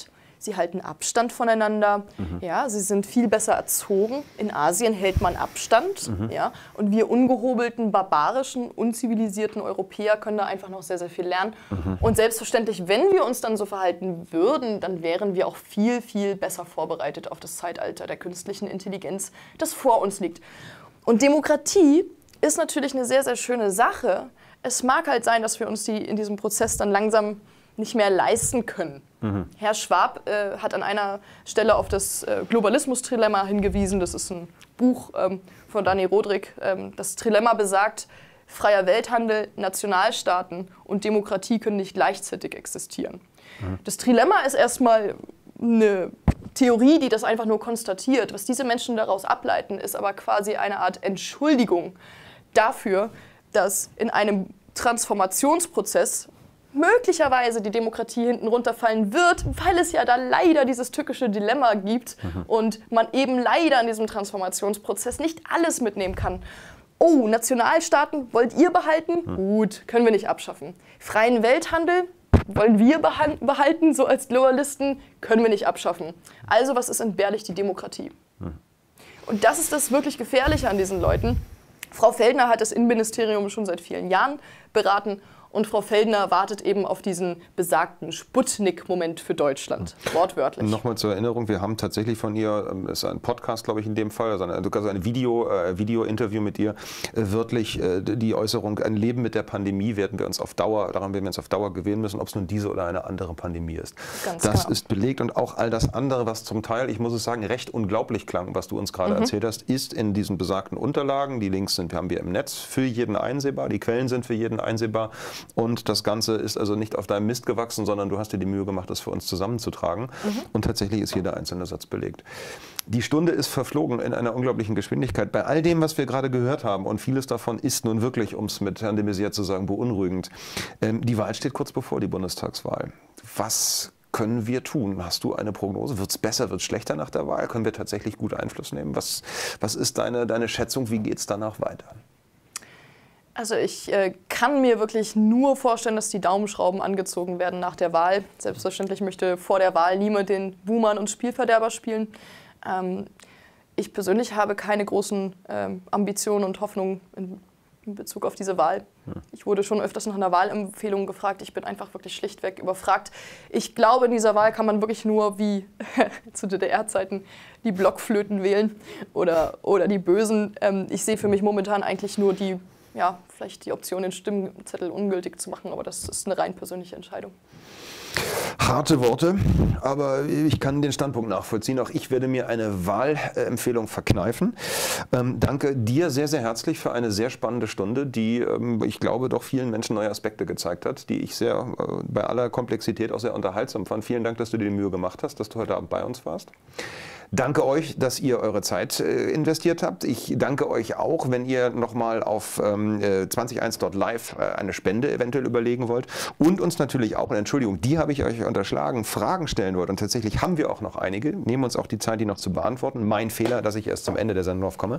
Sie halten Abstand voneinander. Mhm. Ja, sie sind viel besser erzogen. In Asien hält man Abstand. Mhm. Ja, und wir ungehobelten, barbarischen, unzivilisierten Europäer können da einfach noch sehr, sehr viel lernen. Mhm. Und selbstverständlich, wenn wir uns dann so verhalten würden, dann wären wir auch viel, viel besser vorbereitet auf das Zeitalter der künstlichen Intelligenz, das vor uns liegt. Und Demokratie ist natürlich eine sehr, sehr schöne Sache. Es mag halt sein, dass wir uns die in diesem Prozess dann langsam nicht mehr leisten können. Mhm. Herr Schwab äh, hat an einer Stelle auf das äh, Globalismus-Trilemma hingewiesen. Das ist ein Buch ähm, von Dani Rodrik. Ähm, das Trilemma besagt, freier Welthandel, Nationalstaaten und Demokratie können nicht gleichzeitig existieren. Mhm. Das Trilemma ist erstmal eine Theorie, die das einfach nur konstatiert. Was diese Menschen daraus ableiten, ist aber quasi eine Art Entschuldigung dafür, dass in einem Transformationsprozess möglicherweise die Demokratie hinten runterfallen wird, weil es ja da leider dieses tückische Dilemma gibt mhm. und man eben leider in diesem Transformationsprozess nicht alles mitnehmen kann. Oh, Nationalstaaten wollt ihr behalten? Mhm. Gut, können wir nicht abschaffen. Freien Welthandel wollen wir behalten, so als Globalisten, können wir nicht abschaffen. Also was ist entbehrlich? Die Demokratie. Mhm. Und das ist das wirklich Gefährliche an diesen Leuten. Frau Feldner hat das Innenministerium schon seit vielen Jahren beraten und Frau Feldner wartet eben auf diesen besagten Sputnik-Moment für Deutschland, wortwörtlich. Nochmal zur Erinnerung, wir haben tatsächlich von ihr, es ist ein Podcast, glaube ich, in dem Fall, also ein, also ein Video, äh, Video-Interview mit ihr, äh, wörtlich äh, die Äußerung, ein Leben mit der Pandemie werden wir uns auf Dauer, daran werden wir uns auf Dauer gewöhnen müssen, ob es nun diese oder eine andere Pandemie ist. Ganz das genau. ist belegt und auch all das andere, was zum Teil, ich muss es sagen, recht unglaublich klang, was du uns gerade mhm. erzählt hast, ist in diesen besagten Unterlagen, die Links sind, haben wir im Netz für jeden einsehbar, die Quellen sind für jeden einsehbar. Und das Ganze ist also nicht auf deinem Mist gewachsen, sondern du hast dir die Mühe gemacht, das für uns zusammenzutragen. Mhm. Und tatsächlich ist jeder einzelne Satz belegt. Die Stunde ist verflogen in einer unglaublichen Geschwindigkeit. Bei all dem, was wir gerade gehört haben, und vieles davon ist nun wirklich, um es mit Herrn de Maizière zu sagen, beunruhigend. Ähm, die Wahl steht kurz bevor, die Bundestagswahl. Was können wir tun? Hast du eine Prognose? Wird es besser, wird es schlechter nach der Wahl? Können wir tatsächlich gut Einfluss nehmen? Was, was ist deine, deine Schätzung? Wie geht es danach weiter? Also ich äh, kann mir wirklich nur vorstellen, dass die Daumenschrauben angezogen werden nach der Wahl. Selbstverständlich möchte vor der Wahl niemand den Buhmann und Spielverderber spielen. Ähm, ich persönlich habe keine großen ähm, Ambitionen und Hoffnungen in, in Bezug auf diese Wahl. Hm. Ich wurde schon öfters nach einer Wahlempfehlung gefragt. Ich bin einfach wirklich schlichtweg überfragt. Ich glaube, in dieser Wahl kann man wirklich nur wie zu D D R-Zeiten die Blockflöten wählen oder, oder die Bösen. Ähm, ich sehe für mich momentan eigentlich nur die ja, vielleicht die Option, den Stimmzettel ungültig zu machen, aber das ist eine rein persönliche Entscheidung. Harte Worte, aber ich kann den Standpunkt nachvollziehen. Auch ich werde mir eine Wahlempfehlung verkneifen. Ähm, danke dir sehr, sehr herzlich für eine sehr spannende Stunde, die, ähm, ich glaube, doch vielen Menschen neue Aspekte gezeigt hat, die ich sehr, äh, bei aller Komplexität auch sehr unterhaltsam fand. Vielen Dank, dass du dir die Mühe gemacht hast, dass du heute Abend bei uns warst. Danke euch, dass ihr eure Zeit äh, investiert habt. Ich danke euch auch, wenn ihr nochmal auf ähm, zwanzig eins Punkt live äh, eine Spende eventuell überlegen wollt. Und uns natürlich auch, und Entschuldigung, die habe ich euch unterschlagen, Fragen stellen wollt. Und tatsächlich haben wir auch noch einige. Nehmen uns auch die Zeit, die noch zu beantworten. Mein Fehler, dass ich erst zum Ende der Sendung aufkomme.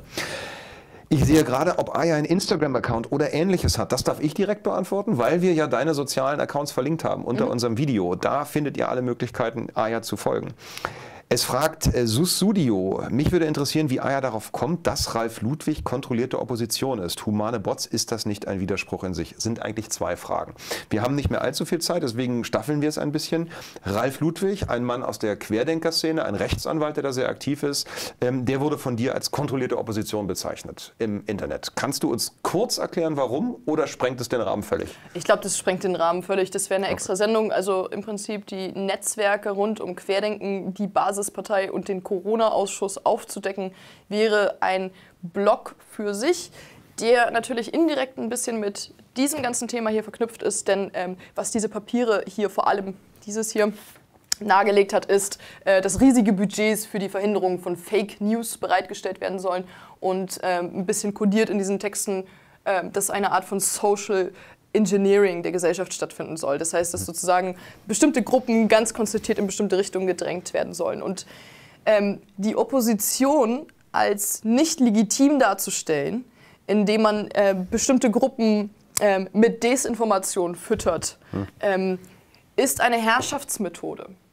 Ich sehe gerade, ob Aya einen Instagram-Account oder Ähnliches hat. Das darf ich direkt beantworten, weil wir ja deine sozialen Accounts verlinkt haben unter mhm. unserem Video. Da findet ihr alle Möglichkeiten, Aya zu folgen. Es fragt äh, Sussudio, mich würde interessieren, wie Aya darauf kommt, dass Ralf Ludwig kontrollierte Opposition ist. Humane Bots, ist das nicht ein Widerspruch in sich? Sind eigentlich zwei Fragen. Wir haben nicht mehr allzu viel Zeit, deswegen staffeln wir es ein bisschen. Ralf Ludwig, ein Mann aus der Querdenker-Szene, ein Rechtsanwalt, der da sehr aktiv ist, ähm, der wurde von dir als kontrollierte Opposition bezeichnet im Internet. Kannst du uns kurz erklären, warum, oder sprengt es den Rahmen völlig? Ich glaube, das sprengt den Rahmen völlig. Das wäre eine extra Sendung. Also im Prinzip die Netzwerke rund um Querdenken, die Basis Partei und den Corona-Ausschuss aufzudecken, wäre ein Block für sich, der natürlich indirekt ein bisschen mit diesem ganzen Thema hier verknüpft ist, denn ähm, was diese Papiere hier, vor allem dieses hier, nahegelegt hat, ist, äh, dass riesige Budgets für die Verhinderung von Fake News bereitgestellt werden sollen und ähm, ein bisschen kodiert in diesen Texten, äh, dass eine Art von Social Engineering der Gesellschaft stattfinden soll. Das heißt, dass sozusagen bestimmte Gruppen ganz konzertiert in bestimmte Richtungen gedrängt werden sollen. Und ähm, die Opposition als nicht legitim darzustellen, indem man äh, bestimmte Gruppen ähm, mit Desinformation füttert, hm. ähm, ist eine Herrschaftsmethode.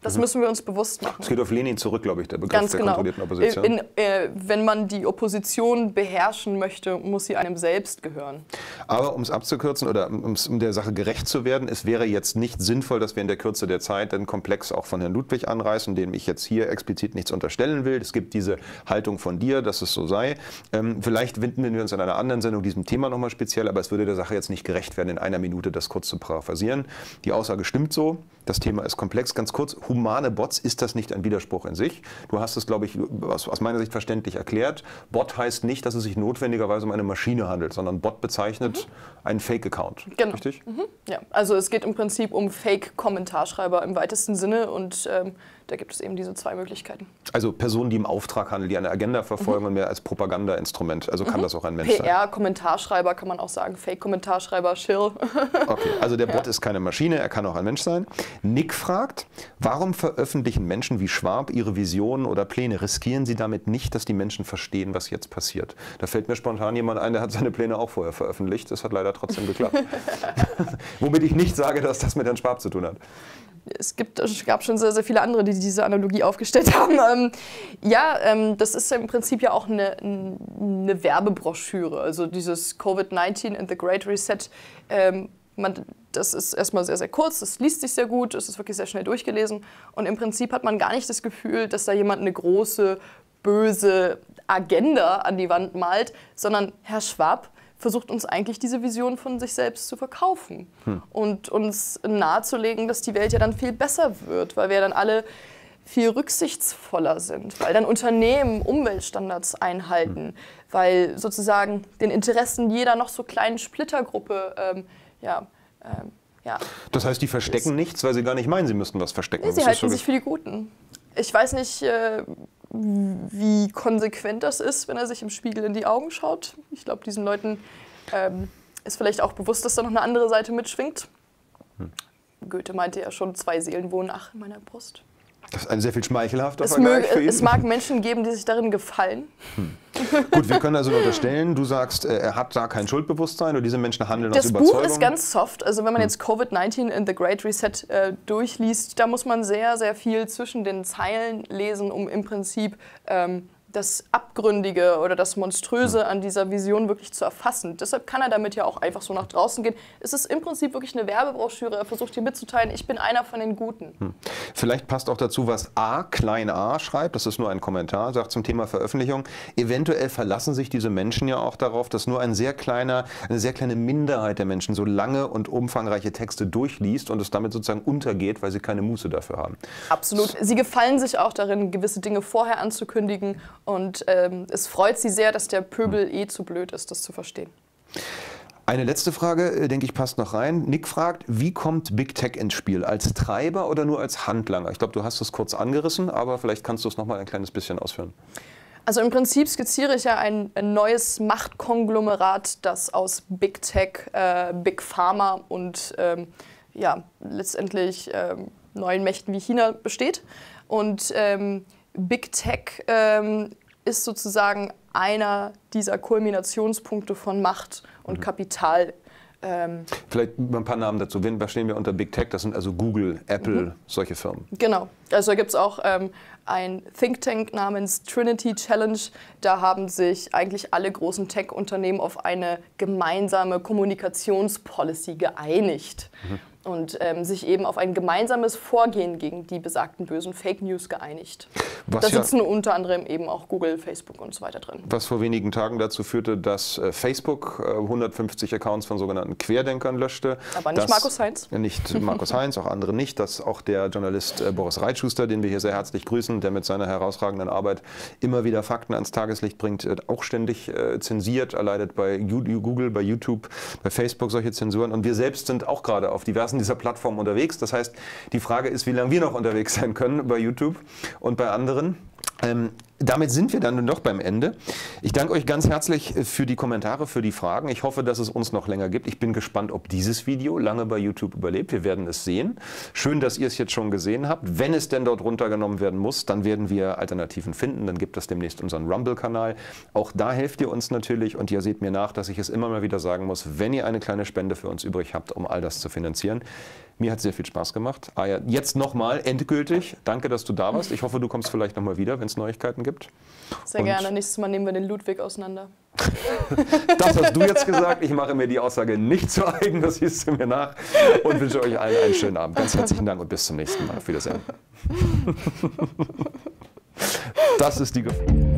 Das mhm. müssen wir uns bewusst machen. Es geht auf Lenin zurück, glaube ich, der Begriff Ganz der genau. kontrollierten Opposition. In, äh, wenn man die Opposition beherrschen möchte, muss sie einem selbst gehören. Aber um es abzukürzen oder um, um der Sache gerecht zu werden, es wäre jetzt nicht sinnvoll, dass wir in der Kürze der Zeit den Komplex auch von Herrn Ludwig anreißen, dem ich jetzt hier explizit nichts unterstellen will. Es gibt diese Haltung von dir, dass es so sei. Ähm, vielleicht widmen wir uns in einer anderen Sendung diesem Thema nochmal speziell, aber es würde der Sache jetzt nicht gerecht werden, in einer Minute das kurz zu paraphrasieren. Die Aussage stimmt so. Das Thema ist komplex. Ganz kurz, humane Bots, ist das nicht ein Widerspruch in sich? Du hast es, glaube ich, aus, aus meiner Sicht verständlich erklärt. Bot heißt nicht, dass es sich notwendigerweise um eine Maschine handelt, sondern Bot bezeichnet mhm. einen Fake-Account. Genau. Richtig? Mhm. Ja, also es geht im Prinzip um Fake-Kommentarschreiber im weitesten Sinne und ähm, da gibt es eben diese zwei Möglichkeiten. Also Personen, die im Auftrag handeln, die eine Agenda verfolgen mhm. und mehr als Propagandainstrument. Also kann mhm. das auch ein Mensch sein. P R-Kommentarschreiber kann man auch sagen. Fake-Kommentarschreiber, Shill. Okay, also der Bot ja. ist keine Maschine, er kann auch ein Mensch sein. Nick fragt, warum veröffentlichen Menschen wie Schwab ihre Visionen oder Pläne? Riskieren sie damit nicht, dass die Menschen verstehen, was jetzt passiert? Da fällt mir spontan jemand ein, der hat seine Pläne auch vorher veröffentlicht. Das hat leider trotzdem geklappt. Womit ich nicht sage, dass das mit Herrn Schwab zu tun hat. Es, gibt, es gab schon sehr, sehr viele andere, die diese Analogie aufgestellt haben. Ähm, ja, ähm, das ist im Prinzip ja auch eine, eine Werbebroschüre. Also dieses Covid neunzehn and the Great Reset. Ähm, man, das ist erstmal sehr, sehr kurz, das liest sich sehr gut, es ist wirklich sehr schnell durchgelesen. Und im Prinzip hat man gar nicht das Gefühl, dass da jemand eine große, böse Agenda an die Wand malt, sondern Herr Schwab versucht uns eigentlich diese Vision von sich selbst zu verkaufen hm. und uns nahezulegen, dass die Welt ja dann viel besser wird, weil wir dann alle viel rücksichtsvoller sind, weil dann Unternehmen Umweltstandards einhalten, hm. weil sozusagen den Interessen jeder noch so kleinen Splittergruppe ähm, ja, ähm, ja. Das heißt, die verstecken nichts, weil sie gar nicht meinen, sie müssten was verstecken. Nee, sie halten sich für die Guten. Ich weiß nicht, äh, wie konsequent das ist, wenn er sich im Spiegel in die Augen schaut. Ich glaube, diesen Leuten ähm, ist vielleicht auch bewusst, dass da noch eine andere Seite mitschwingt. Hm. Goethe meinte ja schon, zwei Seelen wohnen ach in meiner Brust. Das ist ein sehr viel schmeichelhafter es Vergleich möge, für ihn. Es mag Menschen geben, die sich darin gefallen. Hm. Gut, wir können also unterstellen, du sagst, er hat da kein Schuldbewusstsein und diese Menschen handeln das aus Überzeugung. Das Buch ist ganz soft. Also wenn man jetzt Covid neunzehn and the Great Reset äh, durchliest, da muss man sehr, sehr viel zwischen den Zeilen lesen, um im Prinzip ähm, das Abgründige oder das Monströse an dieser Vision wirklich zu erfassen. Deshalb kann er damit ja auch einfach so nach draußen gehen. Es ist im Prinzip wirklich eine Werbebroschüre. Er versucht dir mitzuteilen, ich bin einer von den Guten. Hm. Vielleicht passt auch dazu, was A, klein a, schreibt. Das ist nur ein Kommentar, sagt zum Thema Veröffentlichung. Eventuell verlassen sich diese Menschen ja auch darauf, dass nur ein sehr kleiner, eine sehr kleine Minderheit der Menschen so lange und umfangreiche Texte durchliest und es damit sozusagen untergeht, weil sie keine Muße dafür haben. Absolut. Sie gefallen sich auch darin, gewisse Dinge vorher anzukündigen. Und ähm, es freut sie sehr, dass der Pöbel eh zu blöd ist, das zu verstehen. Eine letzte Frage, denke ich, passt noch rein. Nick fragt, wie kommt Big Tech ins Spiel? Als Treiber oder nur als Handlanger? Ich glaube, du hast es kurz angerissen, aber vielleicht kannst du es noch mal ein kleines bisschen ausführen. Also im Prinzip skizziere ich ja ein, ein neues Machtkonglomerat, das aus Big Tech, äh, Big Pharma und ähm, ja, letztendlich ähm, neuen Mächten wie China besteht. Und ähm, Big Tech ähm, ist sozusagen einer dieser Kulminationspunkte von Macht und mhm. Kapital. Ähm Vielleicht ein paar Namen dazu. Wen verstehen wir unter Big Tech? Das sind also Google, Apple, mhm. solche Firmen. Genau. Also da gibt es auch ähm, ein Think Tank namens Trinity Challenge. Da haben sich eigentlich alle großen Tech-Unternehmen auf eine gemeinsame Kommunikationspolicy geeinigt. Mhm. Und ähm, sich eben auf ein gemeinsames Vorgehen gegen die besagten bösen Fake News geeinigt. Was da sitzen ja, unter anderem eben auch Google, Facebook und so weiter drin. Was vor wenigen Tagen dazu führte, dass äh, Facebook äh, hundertfünfzig Accounts von sogenannten Querdenkern löschte. Aber nicht Markus Heinz. Nicht Markus Heinz, auch andere nicht. Dass auch der Journalist äh, Boris Reitschuster, den wir hier sehr herzlich grüßen, der mit seiner herausragenden Arbeit immer wieder Fakten ans Tageslicht bringt, äh, auch ständig äh, zensiert, erleidet bei Google, bei YouTube, bei Facebook solche Zensuren. Und wir selbst sind auch gerade auf diversen dieser Plattformen unterwegs. Das heißt, die Frage ist, wie lange wir noch unterwegs sein können bei YouTube und bei anderen. Ähm, Damit sind wir dann nun doch beim Ende. Ich danke euch ganz herzlich für die Kommentare, für die Fragen. Ich hoffe, dass es uns noch länger gibt. Ich bin gespannt, ob dieses Video lange bei YouTube überlebt. Wir werden es sehen. Schön, dass ihr es jetzt schon gesehen habt. Wenn es denn dort runtergenommen werden muss, dann werden wir Alternativen finden. Dann gibt es demnächst unseren Rumble-Kanal. Auch da helft ihr uns natürlich und ihr seht mir nach, dass ich es immer mal wieder sagen muss, wenn ihr eine kleine Spende für uns übrig habt, um all das zu finanzieren. Mir hat es sehr viel Spaß gemacht. Ah ja, jetzt nochmal endgültig. Danke, dass du da warst. Ich hoffe, du kommst vielleicht nochmal wieder, wenn es Neuigkeiten gibt. Sehr und gerne. Nächstes Mal nehmen wir den Ludwig auseinander. Das hast du jetzt gesagt. Ich mache mir die Aussage nicht zu eigen. Das siehst du mir nach. Und wünsche euch allen einen schönen Abend. Ganz herzlichen Dank und bis zum nächsten Mal. Auf Wiedersehen. Das ist die Gefahr.